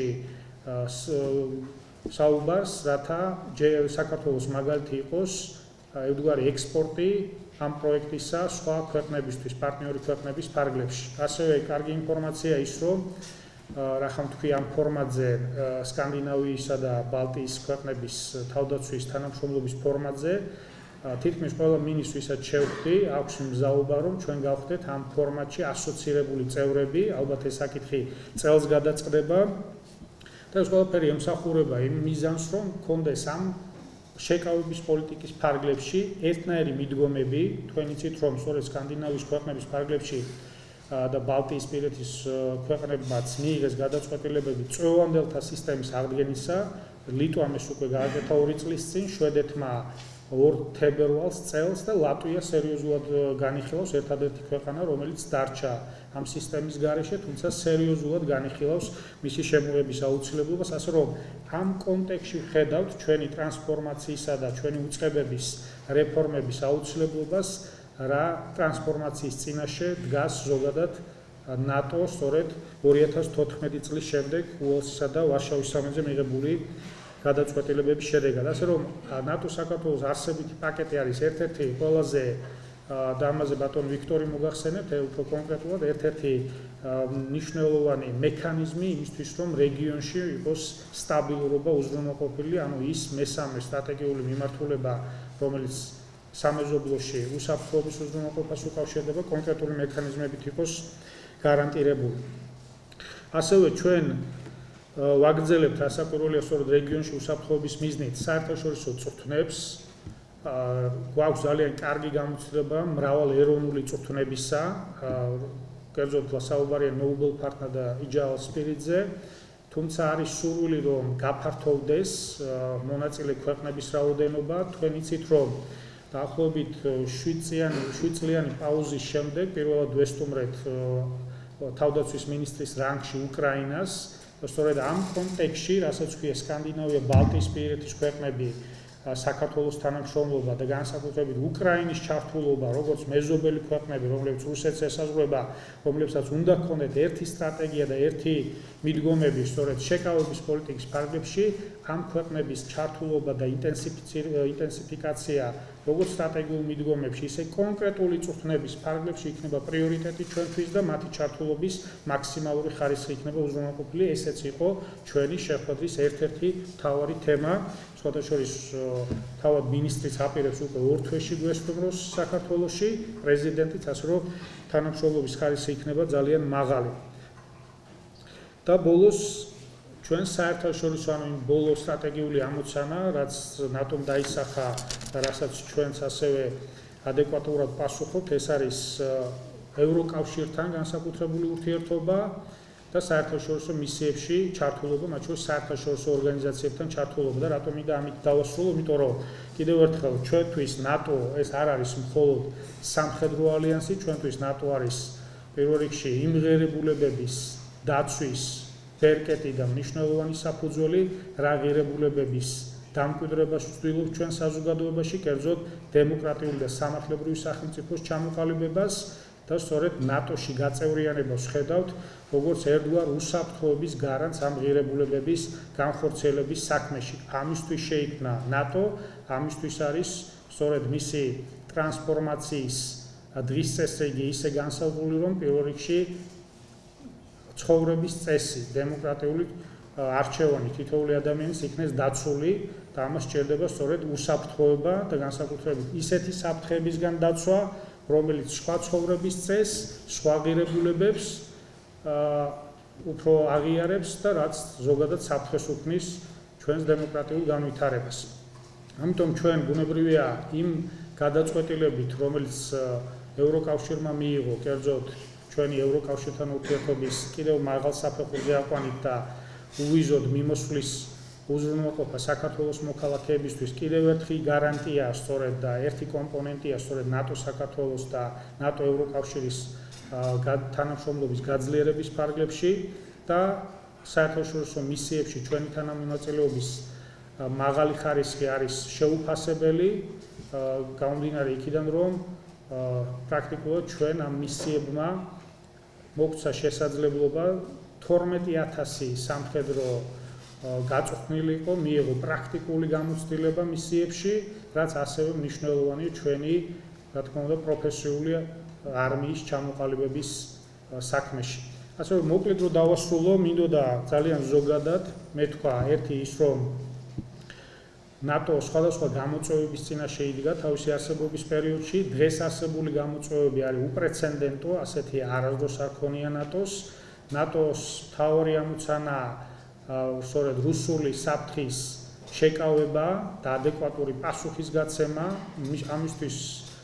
[SPEAKER 1] საუბარს, რათა საქართველოს მაგალითი იყოს ევდგვარი ექსპორტი ამ პროექტისა სხვა ქვეყნებისთვის, პარტნიორი ქვეყნების ფარგლებში. ასევე კარგი ინფორმაცია ის, რომ რახან თქვი ამ ფორმატზე სკანდინავიისა და ბალტიის ქვეყნების თავდაცვის თანამშრომლობის ფორმატზე თითქმის ყველა მინისტრს ვისაც შევხვდი, აქვს მზაობა, რომ ჩვენ გავხდეთ ამ ფორმატში ასოცირებული წევრები, ალბათ ეს საკითხი წელს გადაწყდება და ეს ყველაფერი ემსახურება იმ მიზანს, რომ გქონდეს ამ შეკავების პოლიტიკის ფარგლებში ერთნაირი მიდგომები, თქვენ იცით, რომ სწორედ სკანდინავიის ქვეყნების ფარგლებში და ბალტიისპირეთის ქვეყნებმაც მიიღეს გადაწყვეტილებები წვევანდელთა სისტემის აღდგენისა. ლიტვამ ეს უკვე გააკეთა 2 წლის წინ, შვედეთმა 2 თებერვალს წელს და ლატვია სერიოზულად განიხილავს, ერთადერთი ქვეყანა, რომელიც დარჩა ამ სისტემის გარეშე, თუმცა სერიოზულად განიხილავს მისი შემოღების აუცილებლობას, ასე რომ ამ კონტექსტში ვხედავთ ჩვენი ტრანსფორმაციისა და ჩვენი უწყებების რეფორმების აუცილებლობას, რა ტრანსფორმაციის წინაშე დგას ზოგადად ნატო სწორედ 2014 წლის შემდეგ უელსისა და ვარშავის სამიტზე მიღებული გადაწყვეტილებების შედეგად. ასე რომ ნატო-საქართველოს არსებითი პაკეტი არის ერთ-ერთი ყველაზე და ამაზე ბატონ ვიქტორი მოგახსენებთ, უფრო კონკრეტულად ერთ-ერთი მნიშვნელოვანი მექანიზმი იმისთვის, რომ რეგიონში იყოს სტაბილურობა უზრუნველყოფილი, ანუ ის მესამე სტრატეგიული მიმართულება, რომელიც სამეზობლოში უსაფრთხოების უზრუნველყოფას უკავშირდება, კონკრეტული მექანიზმებით იყოს გარანტირებული. ასევე ჩვენ ვაგრძელებთ ასაკურველია სწორედ რეგიონში უსაფრთხოების მიზნით საერთაშორისო წვრთნებს. გვაქვს ძალიან კარგი გამოცდილება მრავალ ეროვნული წვრთნებისა, კერძოდ საუბარია Noble Partner და Agile Spirit-ზე, თუმცა არის სურვილი, რომ გაფართოვდეს მონაწილე ქვეყნების რაოდენობა. თქვენ იცით, რომ დაახლოებით 7 წლიანი პაუზის შემდეგ პირველად ვესტუმრეთ თავდაცვის მინისტრის რანგში უკრაინას და სწორედ ამ კონტექსტში, რასაც ქვია სკანდინავია, ბალტიისპირეთის ქვეყნები, საქართველოს თანამშრომლობა და განსაკუთრებით უკრაინის ჩართულობა, როგორც მეზობელი ქვეყნები, რომლებიც რუსეთს ესაზღვრება, რომლებსაც უნდა ჰქონდეთ ერთი სტრატეგია და ერთი მიდგომები, სწორედ შეკავების პოლიტიკის ფარგლებში, ამ ქვეყნების ჩართულობა და ინტენსიფიკაცია, როგორც სტრატეგიულ მიდგომებში, ისე კონკრეტული წვრთნების ფარგლებში იქნება პრიორიტეტი ჩვენთვის და მათი ჩართულობის მაქსიმალური ხარისხი იქნება უზრუნველყოფილი. ესეც იყო ჩვენი შეხვედრის ერთ-ერთი მთავარი თემა. სხვათა შორის თავად მინისტრიც აპირებს უკვე 2 თვეში გვესტუმროს საქართველოში, პრეზიდენტიც, ასე რომ თანამშრომლობის ხარისხი იქნება ძალიან მაღალი. და ბოლოს ჩვენ საერთაშორისო ანუ ბოლო სტრატეგიული ამოცანა, რაც ნატომ დაისახა და რასაც ჩვენც ასევე ადეკვატურად პასუხობთ, ეს არის ევროკავშირთან განსაკუთრებული ურთიერთობა და საერთაშორისო მისიებში ჩართულობა, მათ შორის საერთაშორისო ორგანიზაციებთან ჩართულობა და რატომ მინდა ამით დავასრულო, იმიტომ რომ კიდევ ერთხელ ჩვენთვის ნატო ეს არ არის მხოლოდ სამხედრო ალიანსი, ჩვენთვის ნატო არის პირველ რიგში იმღერებულებების დაცვის ბერკეტი და მნიშვნელოვანი საფუძველი, რა ღირებულებების დამკვიდრებას ვცდილობთ ჩვენ საზოგადოებაში, კერძოდ დემოკრატიული და სამართლებრივი სახელმწიფოს ჩამოყალიბებას და სწორედ ნატოში გაწევრიანებას ვხედავთ, როგორც ერთგვარ უსაფრთხოების გარანტს ამ ღირებულებების განხორციელების საქმეში. ამისთვის შეიქმნა ნატო, ამისთვის არის სწორედ მისი ტრანსფორმაციის დღის წესრიგი ისე განსაზღვრული, რომ პირველ რიგში ცხოვრების წესი, დემოკრატიული არჩევანი თითოეული ადამიანის იქნეს დაცული და ამას სჭირდება სწორედ უსაფრთხოება და განსაკუთრებით ისეთი საფრთხეებისგან დაცვა, რომელიც სხვა ცხოვრების წესს, სხვა ღირებულებებს უფრო აღიარებს და რაც ზოგადად საფრთხეს უქმნის ჩვენს დემოკრატიულ განვითარებას. ამიტომ ჩვენ ბუნებრივია იმ გადაწყვეტილებით, რომელიც ევროკავშირმა მიიღო, კერძოდ ჩვენი ევროკავშირთან ურთიერთობის კიდევ მაღალ საფეხურზე აყვანით და უვიზოდ მიმოსვლის უზრუნველყოფა საქართველოს მოქალაქეებისთვის კიდევ ერთი გარანტია სწორედ და ერთი კომპონენტია სწორედ ნატო საქართველოს და ნატო ევროკავშირის თანამშრომლობის გაძლიერების ფარგლებში და საერთაშორისო მისიებში ჩვენი თანამონაწილეობის მაღალი ხარისხი არის შეუფასებელი, გამომდინარე იქიდან, რომ პრაქტიკულად ჩვენ ამ მისიებმა მოგცა შესაძლებლობა 12,000 სამხედრო გაწვრთნილი იყო, მიიღო პრაქტიკული გამოცდილება მისიებში, რაც ასევე მნიშვნელოვანია ჩვენი, რა თქმა უნდა, პროფესიული არმიის ჩამოყალიბების საქმეში. ასე რომ მოკლედ რომ დავასრულო, მინდოდა ძალიან ზოგადად მეთქვა ერთი ის, რომ ნატო სხვადასხვა გამოწვევების წინაშე იდგა თავისი არსებობის პერიოდში, დღეს არსებული გამოწვევები არის უპრეცედენტო, ასეთი არასდროს არ ქონია ნატოს. ნატოს მთავარი ამოცანა სწორედ რუსული საფრთხის შეკავება და ადეკვატური პასუხის გაცემა, ამისთვის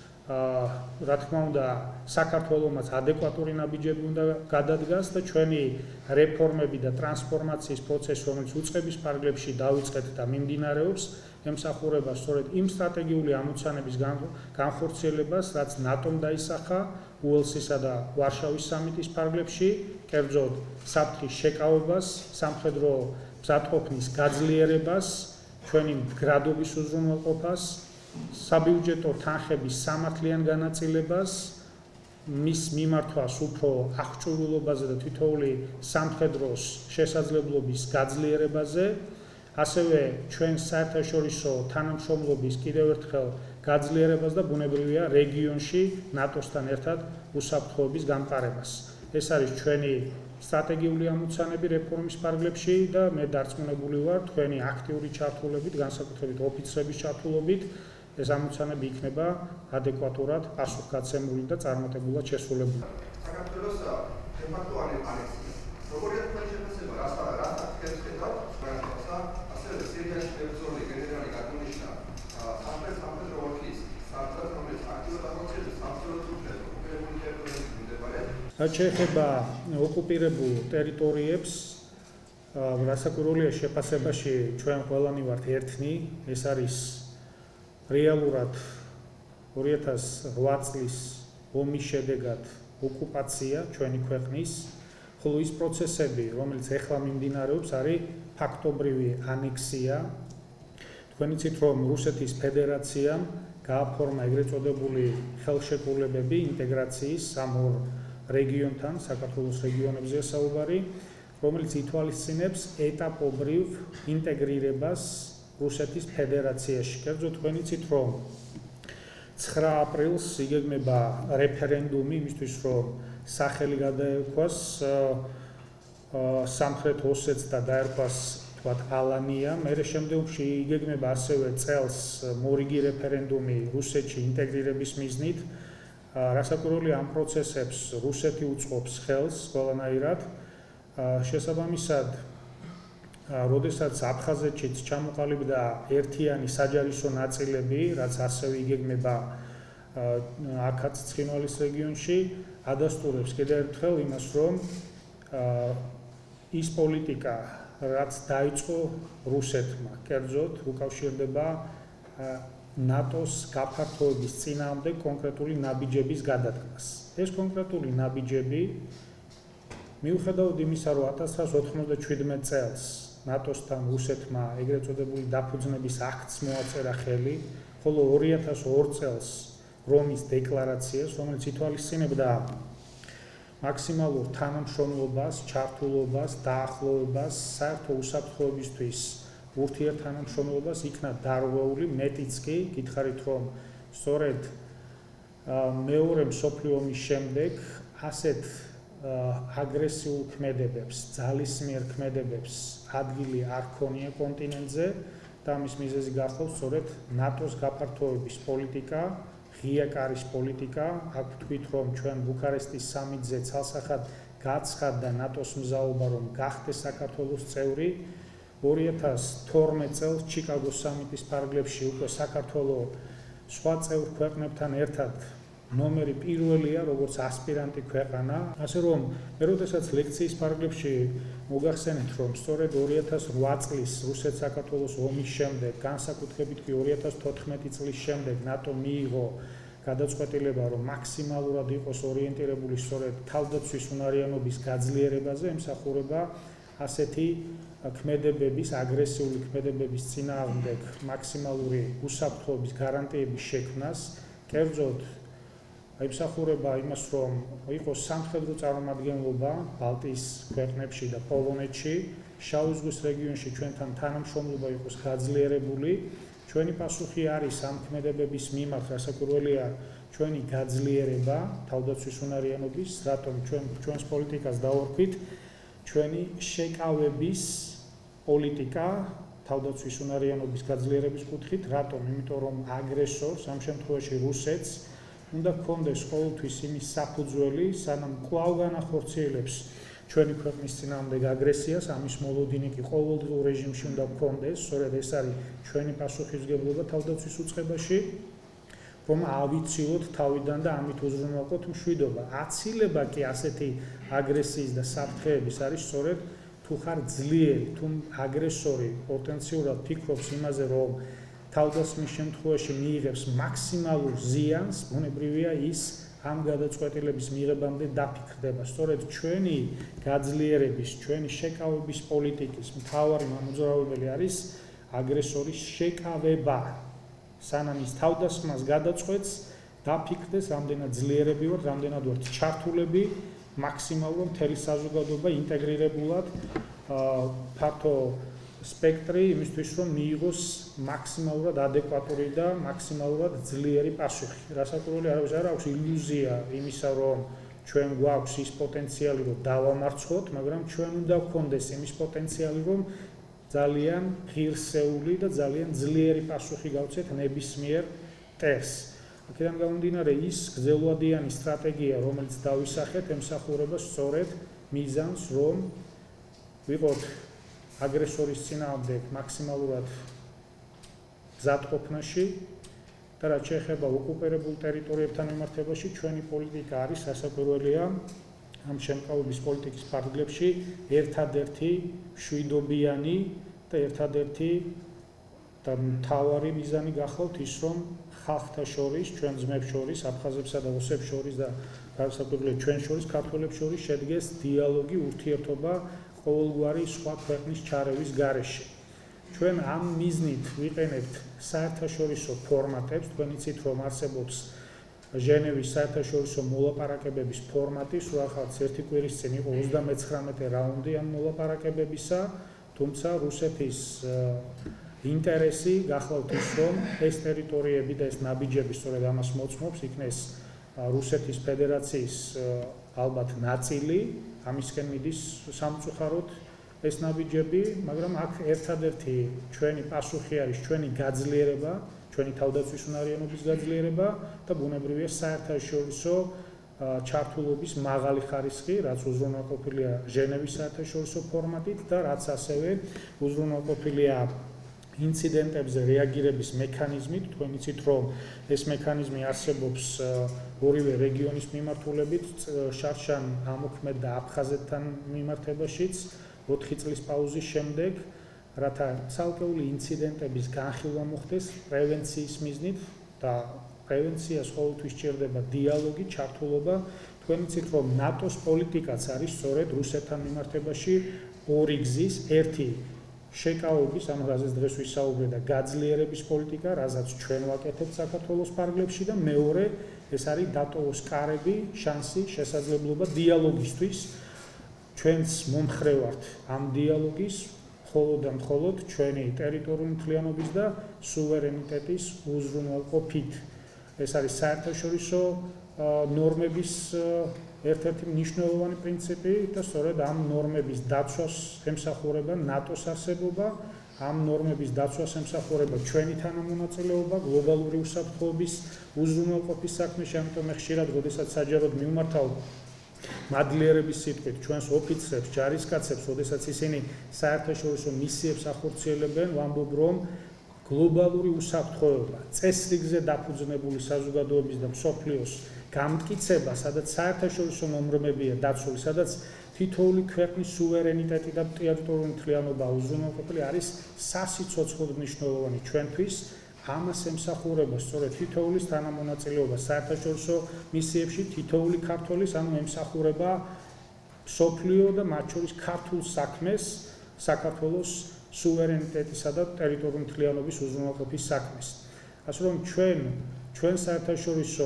[SPEAKER 1] რა თქმა უნდა საქართველოსაც ადეკვატური ნაბიჯები უნდა გადადგას და ჩვენი რეფორმები და ტრანსფორმაციის პროცესი, რომელიც უწყების ფარგლებში დავიწყეთ და მიმდინარეობს, ემსახურება სწორედ იმ სტრატეგიული ამოცანების განხორციელებას, რაც ნატომ დაისახა უელსისა და ვარშავის სამიტის ფარგლებში, კერძოდ საფრთხის შეკავებას, სამხედრო მზადყოფნის გაძლიერებას, ჩვენი მდგრადობის უზრუნველყოფას, საბიუჯეტო თანხების სამართლიან განაწილებას, მის მიმართვას უფრო აღჭურვილობაზე და თითოეული სამხედროს შესაძლებლობის გაძლიერებაზე, ასევე ჩვენ საერთაშორისო თანამშრომლობის კიდევ ერთხელ გაძლიერებას და ბუნებრივია რეგიონში ნატოსთან ერთად უსაფრთხოების გამყარებას. ეს არის ჩვენი სტრატეგიული ამოცანები რეფორმის ფარგლებში და მე დარწმუნებული ვარ თქვენი აქტიური ჩართულობით, განსაკუთრებით ოფიცრების ჩართულობით, ეს ამოცანები იქნება ადეკვატურად პასუხგაცემული და წარმატებულად შესრულებული.
[SPEAKER 2] საქართველოს დე-ფაქტო ანექსია. როგორია თქვენი შეფასება, რას აკეთებს და ასევე სირიაში ბრძოლი გენერალი გაგუნიშნა სამხედრო ოლქის საბჭოს, რომელიც აქტიურად აღმოჩნდა სამხედრო თურქეთს ოკუპირებული ტერიტორიებში მდებარე.
[SPEAKER 1] რაც შეეხება ოკუპირებულ ტერიტორიებს, რასაკვირველია შეფასებაში ჩვენ ყველანი ვართ ერთნი, ეს არის რეალურად 2008 წლის ომის შედეგად ოკუპაცია ჩვენი ქვეყნის, ხოლო ის პროცესები, რომელიც ეხლა მიმდინარეობს, არის ფაქტობრივი ანექსია. თქვენ იცით, რომ რუსეთის ფედერაციამ გააფორმა ეგრეთ წოდებული ხელშეკრულებები ინტეგრაციის ამ ორ რეგიონთან, საქართველოს რეგიონებზეა საუბარი, რომელიც ითვალისწინებს ეტაპობრივ ინტეგრირებას რუსეთის ფედერაციაში. კერძოდ თქვენ იცით, რომ 9 აპრილს იგეგმება რეფერენდუმი იმისთვის, რომ სახელი გადაერქვას სამხრეთ ოსეთს და დაერქვას თქვათ ალანია. მერე შემდგომში იგეგმება ასევე წელს მორიგი რეფერენდუმი რუსეთში ინტეგრირების მიზნით. რასაკვირველია, ამ პროცესებს რუსეთი უწყობს ხელს ყველანაირად. შესაბამისად, როდესაც აფხაზეთშიც ჩამოყალიბდა ერთიანი საჯარისო ნაწილები, რაც ასევე იგეგმება აქაც ცხინვალის რეგიონში, ადასტურებს კიდევ ერთხელ იმას, რომ ის პოლიტიკა, რაც დაიწყო რუსეთმა, კერძოდ უკავშირდება ნატოს გაფართოების წინააღმდეგ კონკრეტული ნაბიჯების გადადგმას. ეს კონკრეტული ნაბიჯები მიუხედავად იმისა, რომ 1997 წელს ნატოსთან რუსეთმა ეგრეთ წოდებული დაფუძნების აქტს მოაწერა ხელი, ხოლო 2002 წელს რომის დეკლარაციას, რომელიც ითვალისწინებდა მაქსიმალურ თანამშრომლობას, ჩართულობას, დაახლოებას, საერთო უსაფრთხოებისთვის ურთიერთთანამშრომლობას, იქნა დარღვეული მეტიც კი, გითხარით, რომ სწორედ მეორე მსოფლიო ომის შემდეგ ასეთ აგრესიულ ქმედებებს, ძალისმიერ ქმედებებს ადგილი არ ქონია კონტინენტზე და ამის მიზეზი გახლავს სწორედ ნატოს გაფართოების პოლიტიკა, ღია კარის პოლიტიკა. აქ ვთქვით, რომ ჩვენ ბუქარესტის სამიტზე ცალსახად გაცხადდა ნატოს მზაობა, რომ გახდეს საქართველოს წევრი. 2012 წელს ჩიკაგოს სამიტის ფარგლებში უკვე საქართველოს სხვა წევრ ქვეყნებთან ერთად ნომერი პირველია, როგორც ასპირანტი ქვეყანა. ასე რომ, მე როდესაც ლექციის ფარგლებში მოგახსენეთ, რომ სწორედ 2008 წლის რუსეთ-საქართველოს ომის შემდეგ, განსაკუთრებით კი 2014 წლის შემდეგ ნატო მიიღო გადაწყვეტილება, რომ მაქსიმალურად იყოს ორიენტირებული სწორედ თავდაცვის უნარიანობის გაძლიერებაზე, ემსახურება ასეთი ქმედებების, აგრესიული ქმედებების წინააღმდეგ მაქსიმალური უსაფრთხოების გარანტიების შექმნას, კერძოდ ემსახურება იმას, რომ იყოს სამხედრო წარმომადგენლობა ბალტიის ქვეყნებში და პოლონეთში, შავი ზღვის რეგიონში ჩვენთან თანამშრომლობა იყოს გაძლიერებული. ჩვენი პასუხი არის ამ ქმედებების მიმართ, რასაკვირველია, ჩვენი გაძლიერება თავდაცვის უნარიანობის, რატომ ჩვენს პოლიტიკას დავარქვით, ჩვენი შეკავების პოლიტიკა თავდაცვის უნარიანობის გაძლიერების კუთხით, რატომ? იმიტომ რომ აგრესორს, ამ შემთხვევაში რუსეთს, უნდა გქონდეს ყოველთვის იმის საფუძველი, სანამ კვლავ განახორციელებს ჩვენი ქვეყნის წინააღმდეგ აგრესიას, ამის მოლოდინი კი ყოველდღიურ რეჟიმში უნდა გქონდეს, სწორედ ეს არის ჩვენი პასუხისმგებლობა თავდაცვის უწყებაში, რომ ავიცილოთ თავიდან და ამით უზრუნველყოთ მშვიდობა. აცილება კი ასეთი აგრესიის და საფრთხეების არის სწორედ თუ ხარ ძლიერი, თუ აგრესორი პოტენციურად ფიქრობს იმაზე, რომ თავდასხმის შემთხვევაში მიიღებს მაქსიმალურ ზიანს, ბუნებრივია ის ამ გადაწყვეტილების მიღებამდე დაფიქრდება. სწორედ ჩვენი გაძლიერების, ჩვენი შეკავების პოლიტიკის მთავარი მამოძრავებელი არის აგრესორის შეკავება. სანამ ის თავდასხმას გადაწყვეტს, დაფიქრდეს, რამდენად ძლიერები ვართ, რამდენად ვართ ჩართულები, მაქსიმალურად მთელი საზოგადოება ინტეგრირებულად ფართო სპექტრი იმისთვის, რომ მიიღოს მაქსიმალურად ადეკვატური და მაქსიმალურად ძლიერი პასუხი. რასაკვირველია, არავის არ აქვს ილუზია იმისა, რომ ჩვენ გვაქვს ის პოტენციალი, რომ დავამარცხოთ, მაგრამ ჩვენ უნდა გქონდეს იმის პოტენციალი, რომ ძალიან ღირსეული და ძალიან ძლიერი პასუხი გავცეთ ნებისმიერ მტერს. აქედან გამომდინარე, ის გრძელვადიანი სტრატეგია, რომელიც დავისახეთ, ემსახურება სწორედ მიზანს, რომ ვიყოთ აგრესორის წინააღმდეგ მაქსიმალურად გზადყოფნაში და რაც შეეხება ოკუპირებულ ტერიტორიებთან მიმართებაში, ჩვენი პოლიტიკა არის სასაკვირველია ამ შემკავების პოლიტიკის ფარგლებში ერთადერთი მშვიდობიანი და ერთადერთი და მთავარი მიზანი გახლავთ ის, რომ ხალხთა შორის, ჩვენ ძმებს შორის, აფხაზებსა და ოსებს შორის და განსაკუთრებით ჩვენ შორის, ქართველებს შორის შედგეს დიალოგი, ურთიერთობა ყოველგვარი სხვა ქვეყნის ჩარევის გარეშე. ჩვენ ამ მიზნით ვიყენებთ საერთაშორისო ფორმატებს, თქვენ იცით, რომ არსებობს ჟენევის საერთაშორისო მოლაპარაკებების ფორმატი, სულახავთ ერთი კვირის წინ იყო 39 რაუნდი ამ მოლაპარაკებებისა, თუმცა რუსეთის ინტერესი გახლავთ ის, რომ ეს ტერიტორიები და ეს ნაბიჯები სწორედ ამას მოწმობს, იქნეს რუსეთის ფედერაციის ალბათ ნაწილი, ამისკენ მიდის სამწუხაროდ ეს ნაბიჯები, მაგრამ აქ ერთადერთი ჩვენი პასუხი არის ჩვენი გაძლიერება, ჩვენი თავდაცვის უნარიანობის გაძლიერება და ბუნებრივია საერთაშორისო ჩართულობის მაღალი ხარისხი, რაც უზრუნველყოფილია ჟენევის საერთაშორისო ფორმატით და რაც ასევე უზრუნველყოფილია ინციდენტებზე რეაგირების მექანიზმით. თქვენ იცით, რომ ეს მექანიზმი არსებობს ორივე რეგიონის მიმართულებით, შარშან ამოქმედ და აფხაზეთთან მიმართებაშიც 4 წლის პაუზის შემდეგ, რათა ცალკეული ინციდენტების განხილვა მოხდეს პრევენციის მიზნით და პრევენციას ყოველთვის სჭირდება დიალოგი, ჩართულობა. თქვენ იცით, რომ ნატოს პოლიტიკაც არის სწორედ რუსეთთან მიმართებაში ორი გზის, ერთი შეკავების, ამ რაზეც დღეს ვისაუბრეთ და გაძლიერების პოლიტიკა, რაზეც ჩვენ ვაკეთებთ საქართველოს ფარგლებში და მეორე ეს არის დატოვოს კარები, შანსი, შესაძლებლობა დიალოგისთვის. ჩვენს მომხრე ვართ ამ დიალოგის მხოლოდ და მხოლოდ ჩვენი ტერიტორიული მთლიანობის და სუვერენიტეტის უზრუნველყოფით. ეს არის საერთაშორისო ნორმების ერთ-ერთი მნიშვნელოვანი პრინციპი და სწორედ ამ ნორმების დაცვას ემსახურება ნატოს არსებობა, ამ ნორმების დაცვას ემსახურება ჩვენი თანამონაწილეობა გლობალური უსაფრთხოების უზრუნველყოფის საქმეში, ამიტომ ხშირად, როდესაც საჯაროდ მივმართავ მადლიერების სიტყვით ჩვენს ოფიცრებს, ჯარისკაცებს, როდესაც ისინი საერთაშორისო მისიებს ახორციელებენ, ვამბობ, რომ გლობალური უსაფრთხოება, წესრიგზე დაფუძნებული საზოგადოების და მსოფლიოს გამტკიცება, სადაც საერთაშორისო ნორმებია დაცული, სადაც თითოეული ქვეყნის სუვერენიტეტი და ტერიტორიული მთლიანობა უზრუნველყოფილი არის სასიცოცხლოდ მნიშვნელოვანი ჩვენთვის. ამას ემსახურება სწორედ თითოეულის თანამონაწილეობა საერთაშორისო მისიებში, თითოეული ქართველის, ანუ ემსახურება მსოფლიო და მათ შორის ქართულ საქმეს, საქართველოს სუვერენიტეტისა და ტერიტორიული მთლიანობის უზრუნველყოფის საქმეს. ასე რომ ჩვენ საერთაშორისო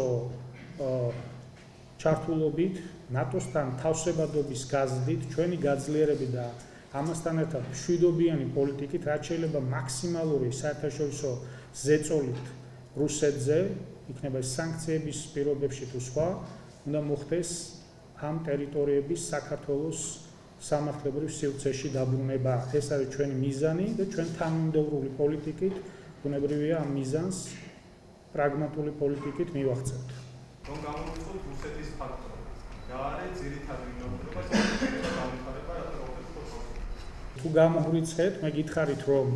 [SPEAKER 1] ჩართულობით, ნატოსთან თავსებადობის გაზრდით, ჩვენი გაძლიერებით და ამასთან ერთად მშვიდობიანი პოლიტიკით, რაც შეიძლება მაქსიმალური საერთაშორისო ზეწოლით რუსეთზე, იქნება სანქციების პირობებში თუ სხვა, უნდა მოხდეს ამ ტერიტორიების საქართველოს სამართლებრივ სივრცეში დაბრუნება. ეს არის ჩვენი მიზანი და ჩვენ თანმიმდევრული პოლიტიკით, ბუნებრივია ამ მიზანს პრაგმატული პოლიტიკით მივახცევთ.
[SPEAKER 3] რომ გამოვიყოთ რუსეთის ფაქტორი. რა არის ძირითადი მიზნობა განვითარება, რათა რუსეთის
[SPEAKER 1] თუ გამოგვიცხეთ, მე გითხარით, რომ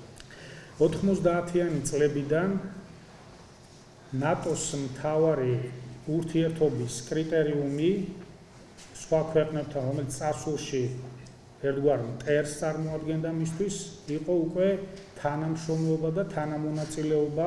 [SPEAKER 1] 90-იანი წლებიდან ნატოს მთავარი ურთიერთობის კრიტერიუმი სხვა ქვეყნებთან, რომელიც წარსულში ერთგვარ მტერს წარმოადგენდა მისთვის, იყო უკვე თანამშრომლობა და თანამონაწილეობა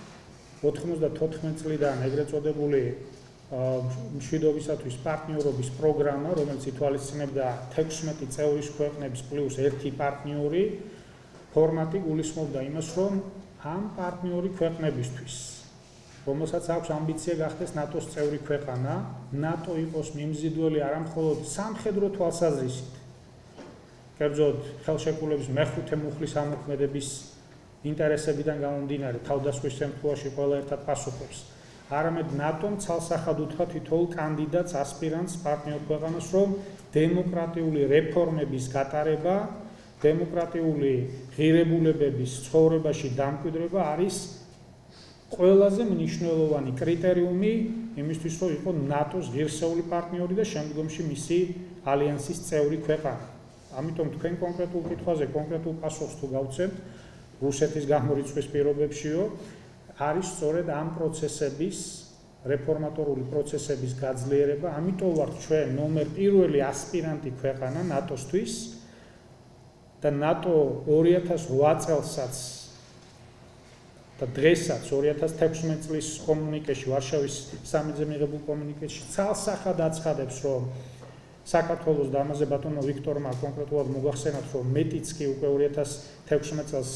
[SPEAKER 1] 94 წლიდან ეგრეთ წოდებული მშვიდობისათვის პარტნიორობის პროგრამა, რომელიც ითვალისწინებდა 16 წევრის ქვეყნების პლუს ერთი პარტნიორი ფორმატი გულისხმობდა იმას, რომ ამ პარტნიორი ქვეყნებისთვის, რომელსაც აქვს ამბიცია გახდეს ნატოს წევრი ქვეყანა, ნატო იყოს მიმზიდველი არა მხოლოდ სამხედრო თვალსაზრისით, კერძოდ ხელშეკრულების მეხუთე მუხლის ამოქმედების ინტერესებიდან გამომდინარე, თავდასხმის შემთხვევაში ყველა ერთად პასუხობს, არამედ ნატომ ცალსახად უთხრა თითოეულ კანდიდატს, ასპირანტს, პარტნიორ ქვეყანას, რომ დემოკრატიული რეფორმების გატარება, დემოკრატიული ღირებულებების ცხოვრებაში დამკვიდრება არის ყველაზე მნიშვნელოვანი კრიტერიუმი იმისთვის, რომ იყო ნატოს ღირსეული პარტნიორი და შემდგომში მისი ალიანსის წევრი ქვეყანა. ამიტომ თქვენ კონკრეტულ კითხვაზე კონკრეტულ პასუხს თუ გავცემთ, რუსეთის გამორიცხვის პირობებშიო, არის სწორედ ამ პროცესების, რეფორმატორული პროცესების გაძლიერება, ამიტომ ვართ ჩვენ ნომერ პირველი ასპირანტი ქვეყანა ნატოსთვის და ნატო 2008 წელსაც და დღესაც 2016 წლის კომუნიკეში, ვარშავის სამიტზე მიღებულ კომუნიკეში ცალსახად აცხადებს, რომ საქართველოს და ამაზე ბატონო ვიქტორმა კონკრეტულად მოგახსენათ, რომ მეტიც კი უკვე 2016 წელს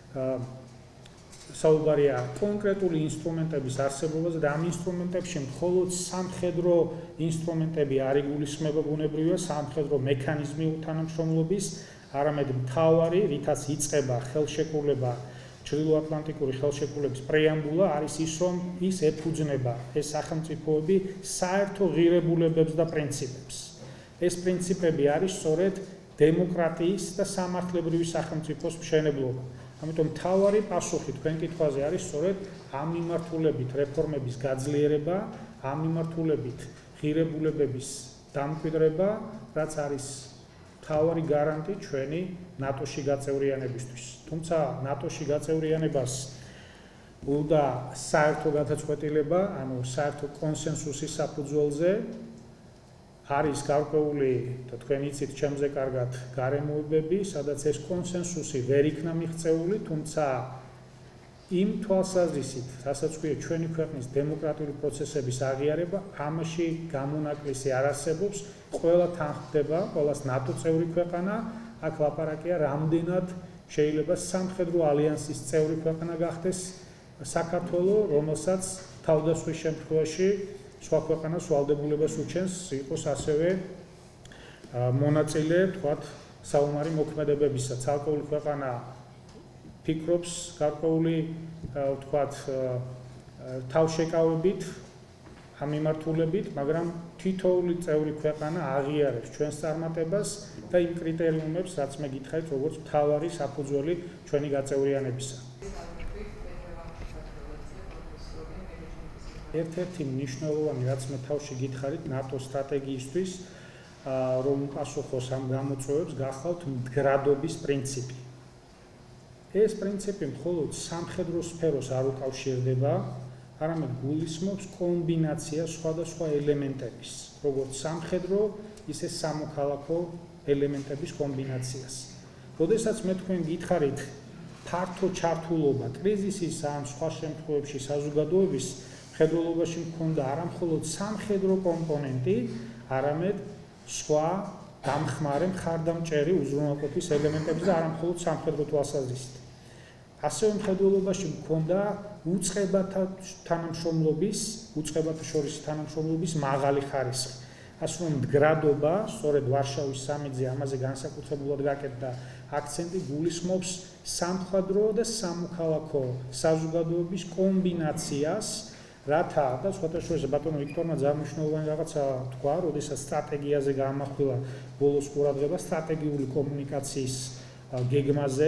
[SPEAKER 1] საუბარია კონკრეტული ინსტრუმენტების არსებობაზე და ამ ინსტრუმენტებში მხოლოდ სამხედრო ინსტრუმენტები არ იგულისხმება ბუნებრივია, სამხედრო მექანიზმი უთანამშრომლობის, არამედ მთავარი, რითაც იწყება ხელშეკრულება, ჩრდილოატლანტიკური ხელშეკრულების პრეამბულა არის ის, რომ ის ეფუძნება ეს სახელმწიფოები საერთო ღირებულებებს და პრინციპებს. ეს პრინციპები არის სწორედ დემოკრატიის და სამართლებრივი სახელმწიფოს მშენებლობა. ამიტომ მთავარი პასუხი თქვენ კითხვაზე არის სწორედ ამ მიმართულებით რეფორმების გაძლიერება, ამ მიმართულებით ღირებულებების დამკვიდრება, რაც არის მთავარი გარანტი ჩვენი ნატოში გაწევრიანებისთვის. თუმცა ნატოში გაწევრიანებას უნდა საერთო გადაწყვეტილება, ანუ საერთო კონსენსუსის საფუძველზე არის გარკვეული და თქვენ იცით ჩემზე კარგად გარემოებები, სადაც ეს კონსენსუსი ვერ იქნა მიღწეული, თუმცა იმ თვალსაზრისით, რასაც ქვია ჩვენი ქვეყნის დემოკრატიული პროცესების აღიარება, ამაში გამონაკლისი არ არსებობს, ყველა თანხმდება, ყველას ნატო წევრი ქვეყანა, აქ ლაპარაკია რამდენად შეიძლება სამხედრო ალიანსის წევრი ქვეყანა გახდეს საქართველო, რომელსაც თავდასხმის შემთხვევაში სხვა ქვეყანას ვალდებულებას უჩენს იყოს ასევე მონაწილე, თქვათ, საომარი მოქმედებებისა. ცალკეული ქვეყანა ფიქრობს გარკვეული, თქვათ, თავშეკავებით, ამ მიმართულებით, მაგრამ თითოეული წევრი ქვეყანა აღიარებს ჩვენს წარმატებას და იმ კრიტერიუმებს, რაც მე გითხარით, როგორც მთავარი საფუძველი ჩვენი გაწევრიანებისა. ერთ-ერთი მნიშვნელოვანი, რაც მე თავში გითხარით, ნატო სტრატეგიისთვის, რომ უპასუხოს ამ გამოწვევებს, გახავთ მდგრადობის პრინციპი. ეს პრინციპი მხოლოდ სამხედრო სფეროს არ უკავშირდება, არამედ გულისხმობს კომბინაციას სხვადასხვა ელემენტების, როგორც სამხედრო, ისე სამოქალაქო ელემენტების კომბინაციას. როდესაც მე თქვენ გითხარით ფართო ჩართულობა კრიზისის ან სხვა შემთხვევებში საზოგადოების მხედველობაში მქონდა არა მხოლოდ სამხედრო კომპონენტი, არამედ სხვა დამხმარე მხარდამჭერი უზრუნველყოფის ელემენტები და არა მხოლოდ სამხედრო თვალსაზრისით. ასევე მხედველობაში მქონდა უწყებათა შორის თანამშრომლობის მაღალი ხარისხი. ასე რომ მდგრადობა, სწორედ ვარშავის სამიტზე ამაზე განსაკუთრებულად გაკეთდა აქცენტი, გულისხმობს სამხედრო და სამოქალაქო საზოგადოების კომბინაციას, რათა და სხვათა შორის ბატონო ვიქტორმა ძალიან რაღაცა თქვა, როდესაც სტრატეგიაზე გაამახვილა ბოლოს ყურადღება სტრატეგიული კომუნიკაციის გეგმაზე.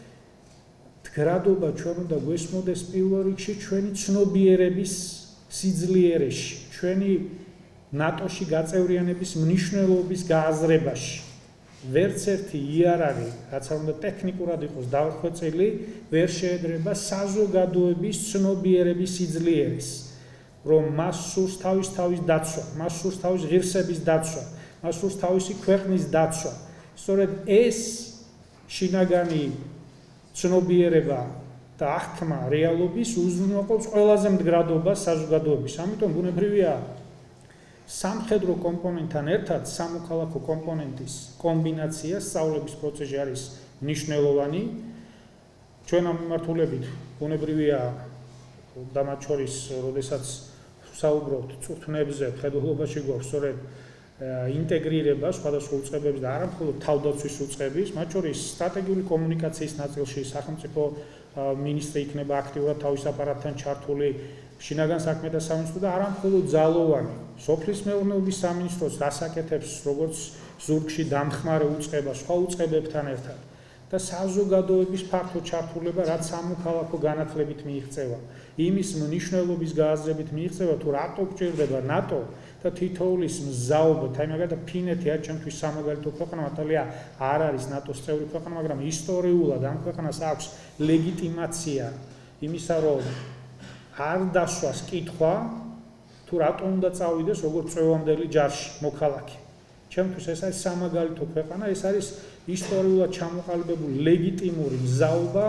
[SPEAKER 1] მდგრადობა ჩვენ უნდა გვესმოდეს პირველ რიგში ჩვენი ცნობიერების სიძლიერეში, ჩვენი ნატოში გაწევრიანების მნიშვნელობის გააზრებაში. ვერც ერთი იარაღი, რაც არ უნდა ტექნიკურად იყოს დახვეწილი, ვერ შეედრება საზოგადოების ცნობიერების სიძლიერეს, რომ მას სურს თავის დაცვა, მას სურს თავის ღირსების დაცვა, მას სურს თავისი ქვეყნის დაცვა. სწორედ ეს შინაგანი ცნობიერება და აღქმა რეალობის უზრუნველყოფს ყველაზე მდგრადობას საზოგადოების. ამიტომ ბუნებრივია სამხედრო კომპონენტთან ერთად სამოქალაქო კომპონენტის კომბინაცია სწავლების პროცესში არის მნიშვნელოვანი. ჩვენ ამ მიმართულებით ბუნებრივია და მათ შორის, როდესაც საუბრობთ წვრთნებზე, მხედველობაში გვაქვს სწორედ ინტეგრირება სხვადასხვა უწყებების და არა მხოლოდ თავდაცვის უწყების, მათ შორის სტრატეგიული კომუნიკაციის ნაწილში სახელმწიფო მინისტრი იქნება აქტიურად თავის აპარატთან ჩართული, შინაგან საქმეთა სამინისტრო და არა მხოლოდ ძალოვანი. სოფლის მეურნეობის სამინისტროს რასაკეთებს, როგორც ზურგში დამხმარე უწყება სხვა უწყებებთან ერთად და საზოგადოების ფართო ჩართულება, რაც სამოქალაქო განათლებით მიიღწევა, იმის მნიშვნელობის გააზრებით მიიღწევა, თუ რატო გჭირდება ნატო და თითოეულის მზაობა, აი მაგალითად ფინეთი არის ჩემთვის სამაგალითო ქვეყანა, მართალია არ არის ნატოს წევრი ქვეყანა, მაგრამ ისტორიულად ამ ქვეყანას აქვს ლეგიტიმაცია იმისა, რომ არ დასვას კითხვა, თუ რატომ უნდა წავიდეს როგორც წვევამდელი ჯარში მოქალაქე. ჩემთვის ეს არის სამაგალითო ქვეყანა, ეს არის ისტორიულად ჩამოყალიბებული ლეგიტიმური მზაობა,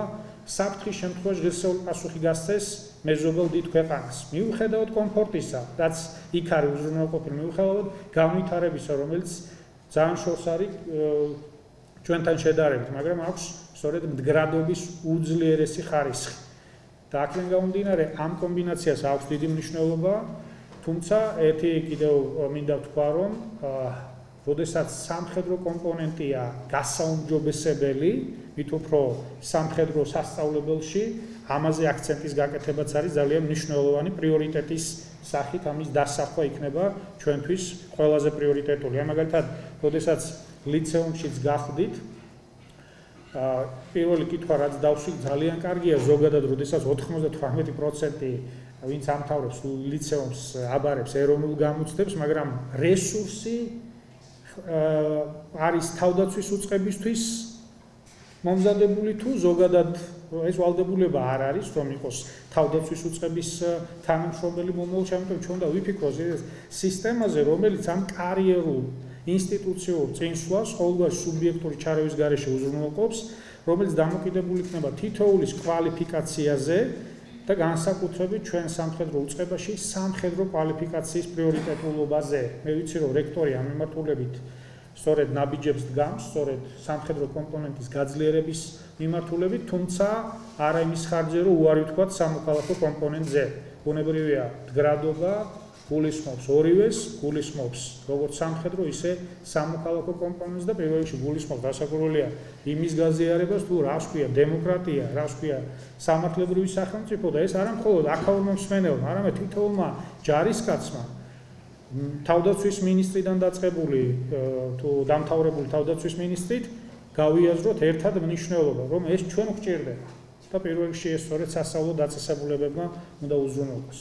[SPEAKER 1] საფრთხის შემთხვევაში ღირსეული პასუხი გასცეს მეზობელ დიდ ქვეყანას. მიუხედავად კომფორტისა, რაც იქ არის უზრუნველყოფილი, მიუხედავად განვითარებისა, რომელიც ძალიან შორს არის ჩვენთან შედარებით, მაგრამ აქვს სწორედ მდგრადობის უძლიერესი ხარისხი. და აქედან გამომდინარე, ამ კომბინაციას აქვს დიდი მნიშვნელობა, თუმცა ერთი კიდევ მინდა ვთქვა, რომ როდესაც სამხედრო კომპონენტია გასაუმჯობესებელი, მით უფრო სამხედრო სასწავლებელში, ამაზე აქცენტის გაკეთებაც არის ძალიან მნიშვნელოვანი პრიორიტეტის სახით, ამის დასახვა იქნება ჩვენთვის ყველაზე პრიორიტეტული. მაგალითად, როდესაც ლიცეუმშიც გახვდით, პირველი კითხვა რაც დავსვით ძალიან კარგია, ზოგადად როდესაც 98% ვინც ამთავრებს ლიცეუმს აბარებს ეროვნულ გამოცდებს, მაგრამ რესურსი არის თავდაცვის უწყებისთვის მომზადებული თუ ზოგადად ეს ვალდებულება არ არის, რომ იყოს თავდაცვის უწყების თანამშრომელი მომავალში, ამიტომ ჩვენ უნდა ვიფიქროთ სისტემაზე, რომელიც ამ კარიერულ ინსტიტუციურ წინსვლას ყოველგვარი სუბიექტური ჩარევის გარეშე უზრუნველყოფს, რომელიც დამოკიდებული იქნება თითოეულის კვალიფიკაციაზე და განსაკუთრებით ჩვენ სამხედრო უწყებაში სამხედრო კვალიფიკაციის პრიორიტეტულობაზე. მე ვიცი, რომ რექტორი ამ მიმართულებით სწორედ ნაბიჯებს დგამს, სწორედ სამხედრო კომპონენტის გაძლიერების მიმართულებით, თუმცა არა იმის ხარჯზე, რომ უარი ვთქვათ სამოქალაქო კომპონენტზე. ბუნებრივია მდგრადობა გულისხმობს ორივეს, გულისხმობს როგორც სამხედრო, ისე სამოქალაქო კომპონენტს და პირველ რიგში გულისხმობს დასაკურველია იმის გაზიარებას, თუ რას ქვია დემოკრატია, რას ქვია სამართლებრივი სახელმწიფო და ეს არა მხოლოდ აქაურმა მსმენელმა, არამედ თითოეულმა ჯარისკაცმა თავდაცვის მინისტრიდან დაწყებული თუ დამთავრებული თავდაცვის მინისტრით გავიაზროთ ერთად მნიშვნელობა, რომ ეს ჩვენ გვჭირდება და პირველ რიგში ეს სწორედ სასწავლო დაწესებულებებმა უნდა უზრუნველყოს.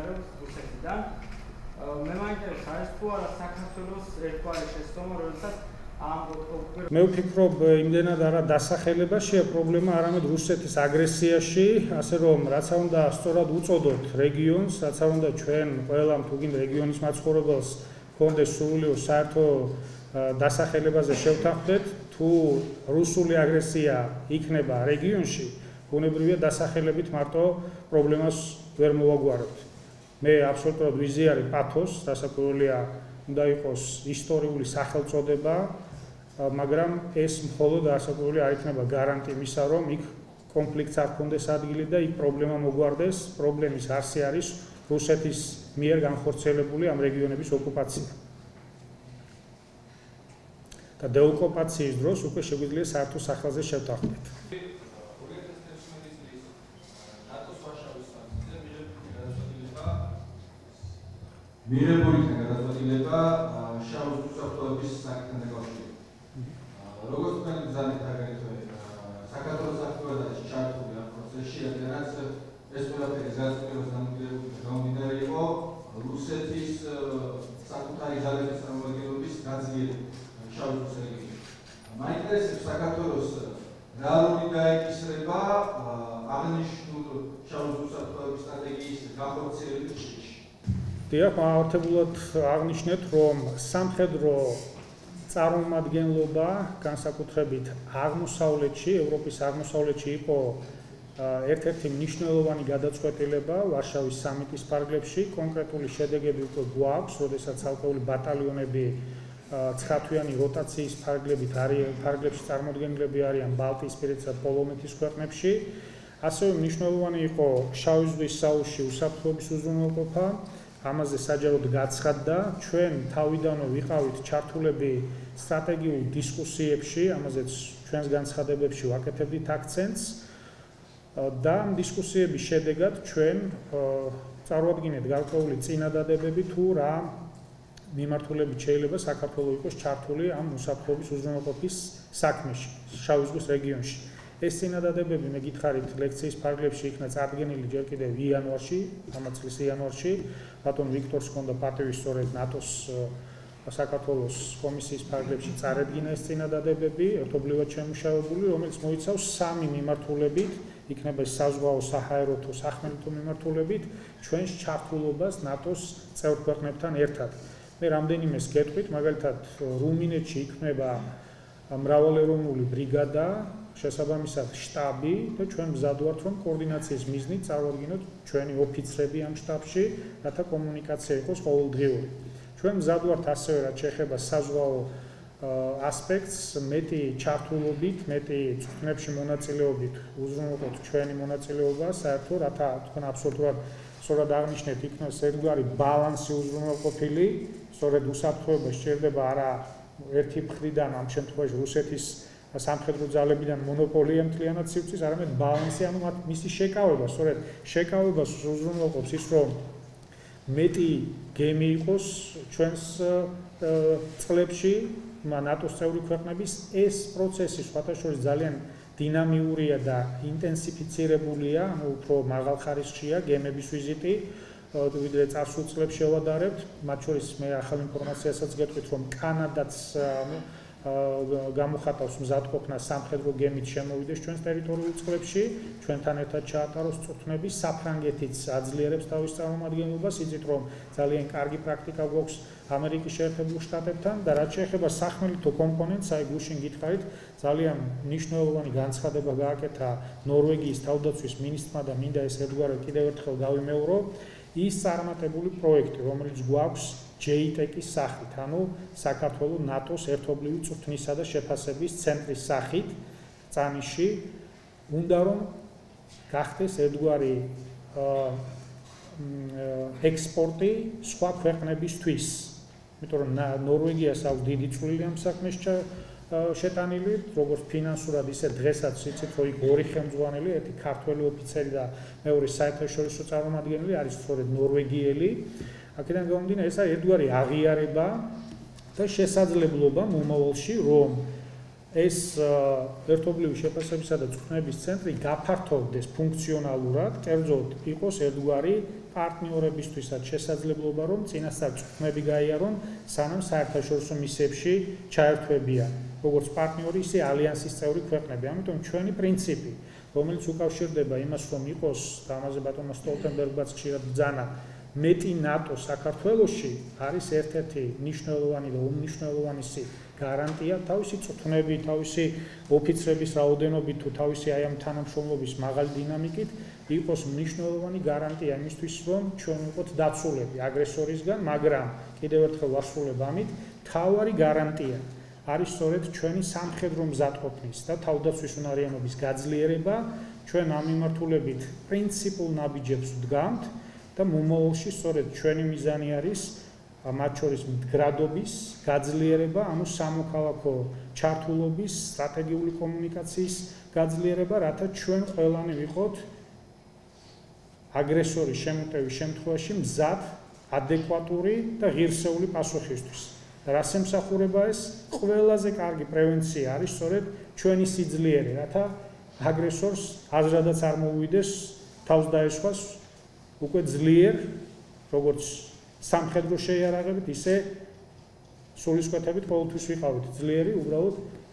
[SPEAKER 4] მე მაინტერესებს არის თუ არა საქართველოს ერთგვარი შეცდომა, როდესაც
[SPEAKER 1] მე ვფიქრობ, იმდენად არა დასახელებაშია პრობლემა, არამედ რუსეთის აგრესიაში, ასე რომ რაცა უნდა სწორად უწოდოთ რეგიონს, რაცა უნდა ჩვენ ყველამ თუ გინდა რეგიონის მაცხოვრებელს ჰქონდეს სრულიად საერთო დასახელებაზე შევთანხმდეთ, თუ რუსული აგრესია იქნება რეგიონში, ბუნებრივია დასახელებით მარტო პრობლემას ვერ მოვაგვარებთ. მე აბსოლუტურად ვიზიარი პათოს, დასაკურველია უნდა იყოს ისტორიული სახელწოდება, მაგრამ ეს მხოლოდ დასაკურველი არ იქნება გარანტი იმისა, რომ იქ კონფლიქტს არ ქონდეს ადგილი და იქ პრობლემა მოგვარდეს, პრობლემის არსი არის რუსეთის მიერ განხორციელებული ამ რეგიონების ოკუპაცია. და დეოკუპაციის დროს უკვე შეგვიძლია საერთო სახელზე შევთანხმდეთ.
[SPEAKER 5] მიღებული გადაწყვეტილება შავ ზღვისწავლების საკითხთან დაკავშირებით. როგორც თქვენ გზავნით აგრეთვე საქართველოს აქტიურად ჩართული ამ პროცესში, რადგანაც ეს ყველაფერი გადაწყვეტილებას გამომდინარე იყო რუსეთის საკუთარი ძალების წარმომადგენლობის გაძლიერება შავ ზღვის რეგიონში. მაინტერესებს საქართველოს რეალური გაეკისრება აღნიშნულ შავ ზღვისწავლების სტრატეგიის განხორციელების შედეგში.
[SPEAKER 1] დიახ, მართებულად აღნიშნეთ, რომ სამხედრო წარმომადგენლობა განსაკუთრებით აღმოსავლეთში, ევროპის აღმოსავლეთში იყო ერთ-ერთი მნიშვნელოვანი გადაწყვეტილება ვარშავის სამიტის ფარგლებში, კონკრეტული შედეგები უკვე გვაქვს, როდესაც ცალკეული ბატალიონები 9 თვიანი როტაციის ფარგლებში წარმოდგენილები არიან ბალტიისპირეთსა და პოლონეთის ქვეყნებში. ასევე მნიშვნელოვანი იყო შავი ზღვის საუში უსაფრთხოების უზრუნველყოფა. ამაზე საჯაროდ გაცხადდა, ჩვენ თავიდანვე ვიყავით ჩართულები სტრატეგიულ დისკუსიებში, ამაზეც ჩვენს განცხადებებში ვაკეთებდით აქცენტს და ამ დისკუსიების შედეგად ჩვენ წარვადგინეთ გარკვეული წინადადებები თუ რა მიმართულებით შეიძლება საქართველოს იყოს ჩართული ამ უსაფრთხოების უზრუნველყოფის საქმეში, შავი ზღვის რეგიონში. ეს წინადადებები მე გითხარით ლექციის ფარგლებში იქნა წარდგენილი ჯერ კიდევ იანვარში, ამ წლის იანვარში, ბატონ ვიქტორს ჰქონდა პატივი სწორედ ნატოს საქართველოს კომისიის ფარგლებში წარედგინა ეს წინადადებები, ერთობლივად შემუშავებული, რომელიც მოიცავს 3 მიმართულებით, იქნება საზღვაო, საჰაერო თუ სახმელეთო მიმართულებით, ჩვენს ჩართულობას ნატოს წევრ ქვეყნებთან ერთად. მე რამდენიმეს გეტყვით, მაგალითად რუმინეთში იქნება მრავალეროვნული ბრიგადა შესაბამისად შტაბი და ჩვენ მზად ვართ რომ კოორდინაციის მიზნით წარვადგინოთ ჩვენი ოფიცრები ამ შტაბში, რათა კომუნიკაცია იყოს ყოველდღიური. ჩვენ მზად ვართ ასევე რაც შეეხება საზღვაო ასპექტს მეტი ჩართულობით, მეტი წვრთნებში მონაწილეობით უზრუნველყოთ ჩვენი მონაწილეობა საერთო, რათა თქვენ აბსოლუტურად სწორად აღნიშნეთ, იქნას ერთგვარი ბალანსი უზრუნველყოფილი, სწორედ უსაფრთხოება სჭირდება არა ერთი მხრიდან, ამ შემთხვევაში რუსეთის სამხედრო ძალებიდან მონოპოლია მთლიანად სივრცის, არამედ ბალანსი, ანუ მისი შეკავება, სწორედ შეკავებას უზრუნველყოფს ის, რომ მეტი გემი იყოს ჩვენს წყლებში, ნატოს წევრი ქვეყნების ეს პროცესი სხვათა შორის ძალიან დინამიურია და ინტენსიფიცირებულია, ანუ უფრო მაღალ ხარისხშია გემების ვიზიტი, ვიდრე წარსულ წლებს შევადარებთ, მათ შორის მე ახალ ინფორმაციასაც გეტყვით, რომ კანადაც გამოხატავს მზადყოფნას სამხედრო გემით შემოვიდეს ჩვენს ტერიტორიულ წყლებში, ჩვენთან ერთად ჩაატაროს წვრთნები, საფრანგეთიც აძლიერებს თავის წარმომადგენლობას, იცით რომ ძალიან კარგი პრაქტიკა გვაქვს ამერიკის შეერთებულ შტატებთან და რაც შეეხება სახმელეთო კომპონენტს, აი გუშინ გითხარით, ძალიან მნიშვნელოვანი განცხადება გააკეთა ნორვეგიის თავდაცვის მინისტრმა და მინდა ეს ერთგვარად კიდევ ერთხელ გავიმეორო, ის წარმატებული პროექტი, რომელიც გვაქვს JTEC-ის სახით, ანუ საქართველოს ნატოს ერთობლივი წვრთნისა და შეფასების ცენტრის სახით, წანიში, უნდა რომ გახდეს ერთგვარი ექსპორტი სხვა ქვეყნებისთვის. იმიტომ რომ ნორვეგიას აქვს დიდი წვლილი ამ საქმეს შეტანილი, როგორც ფინანსურად, ისე დღესაც იცით, რომ იქ ორი ხელმძღვანელი, ერთი ქართველი ოფიცერი და მეორე საერთაშორისო წარმომადგენელი არის სწორედ ნორვეგიელი. აქედან გამომდინარე, ეს არის ერთგვარი აღიარება და შესაძლებლობა მომავალში, რომ ეს ერთობლივი შეფასებისა და წვრთნების ცენტრი გაფართოვდეს ფუნქციონალურად, კერძოდ იყოს ერთგვარი პარტნიორებისთვისაც შესაძლებლობა, რომ წინასწარ წვრთნები გაიარონ, სანამ საერთაშორისო მისიებში ჩაერთვებიან, როგორც პარტნიორი, ისე ალიანსის წევრი ქვეყნები. ამიტომ ჩვენი პრინციპი, რომელიც უკავშირდება იმას, რომ იყოს და ამაზე ბატონმა სტოლტენბერგმაც ხშირად ბრძანა, მეტი ნატო საქართველოში არის ერთ-ერთი მნიშვნელოვანი და უმნიშვნელოვანესი გარანტია თავისი წვრთნები, თავისი ოფიცრების რაოდენობით თუ თავისი აი ამ თანამშრომლობის მაღალი დინამიკით იყოს მნიშვნელოვანი გარანტია იმისთვის, რომ ჩვენ ვიყოთ დაცულები აგრესორისგან, მაგრამ კიდევ ერთხელ ვასრულებ ამით, მთავარი გარანტია არის სწორედ ჩვენი სამხედრო მზადყოფნის და თავდაცვის უნარიანობის გაძლიერება, ჩვენ ამ მიმართულებით პრინციპულ ნაბიჯებს ვდგამთ და მომავალში სწორედ ჩვენი მიზანი არის მათ შორის მდგრადობის გაძლიერება, ანუ სამოქალაქო ჩართულობის, სტრატეგიული კომუნიკაციის გაძლიერება, რათა ჩვენ ყველანი ვიყოთ აგრესორის შემოტევის შემთხვევაში მზად, ადეკვატური და ღირსეული პასუხისთვის. რას ემსახურება ეს? ყველაზე კარგი პრევენცია არის სწორედ ჩვენი სიძლიერე, რათა აგრესორს აზრადაც არ მოუვიდეს თავს დაესხვას უკვე ძლიერ, როგორც სამხედრო შეიარაღებით, ისე სულისკვეთებით ყოველთვის ვიყავით ძლიერი, უბრალოდ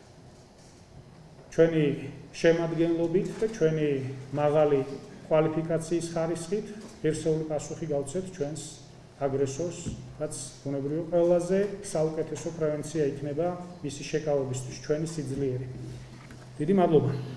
[SPEAKER 1] ჩვენი შემადგენლობით და ჩვენი მაღალი კვალიფიკაციის ხარისხით ღირსეული პასუხი გავცეთ ჩვენს აგრესორს, რაც ბუნებრივია ყველაზე საუკეთესო პრევენცია იქნება მისი შეკავებისთვის, ჩვენი სიძლიერე. დიდი მადლობა.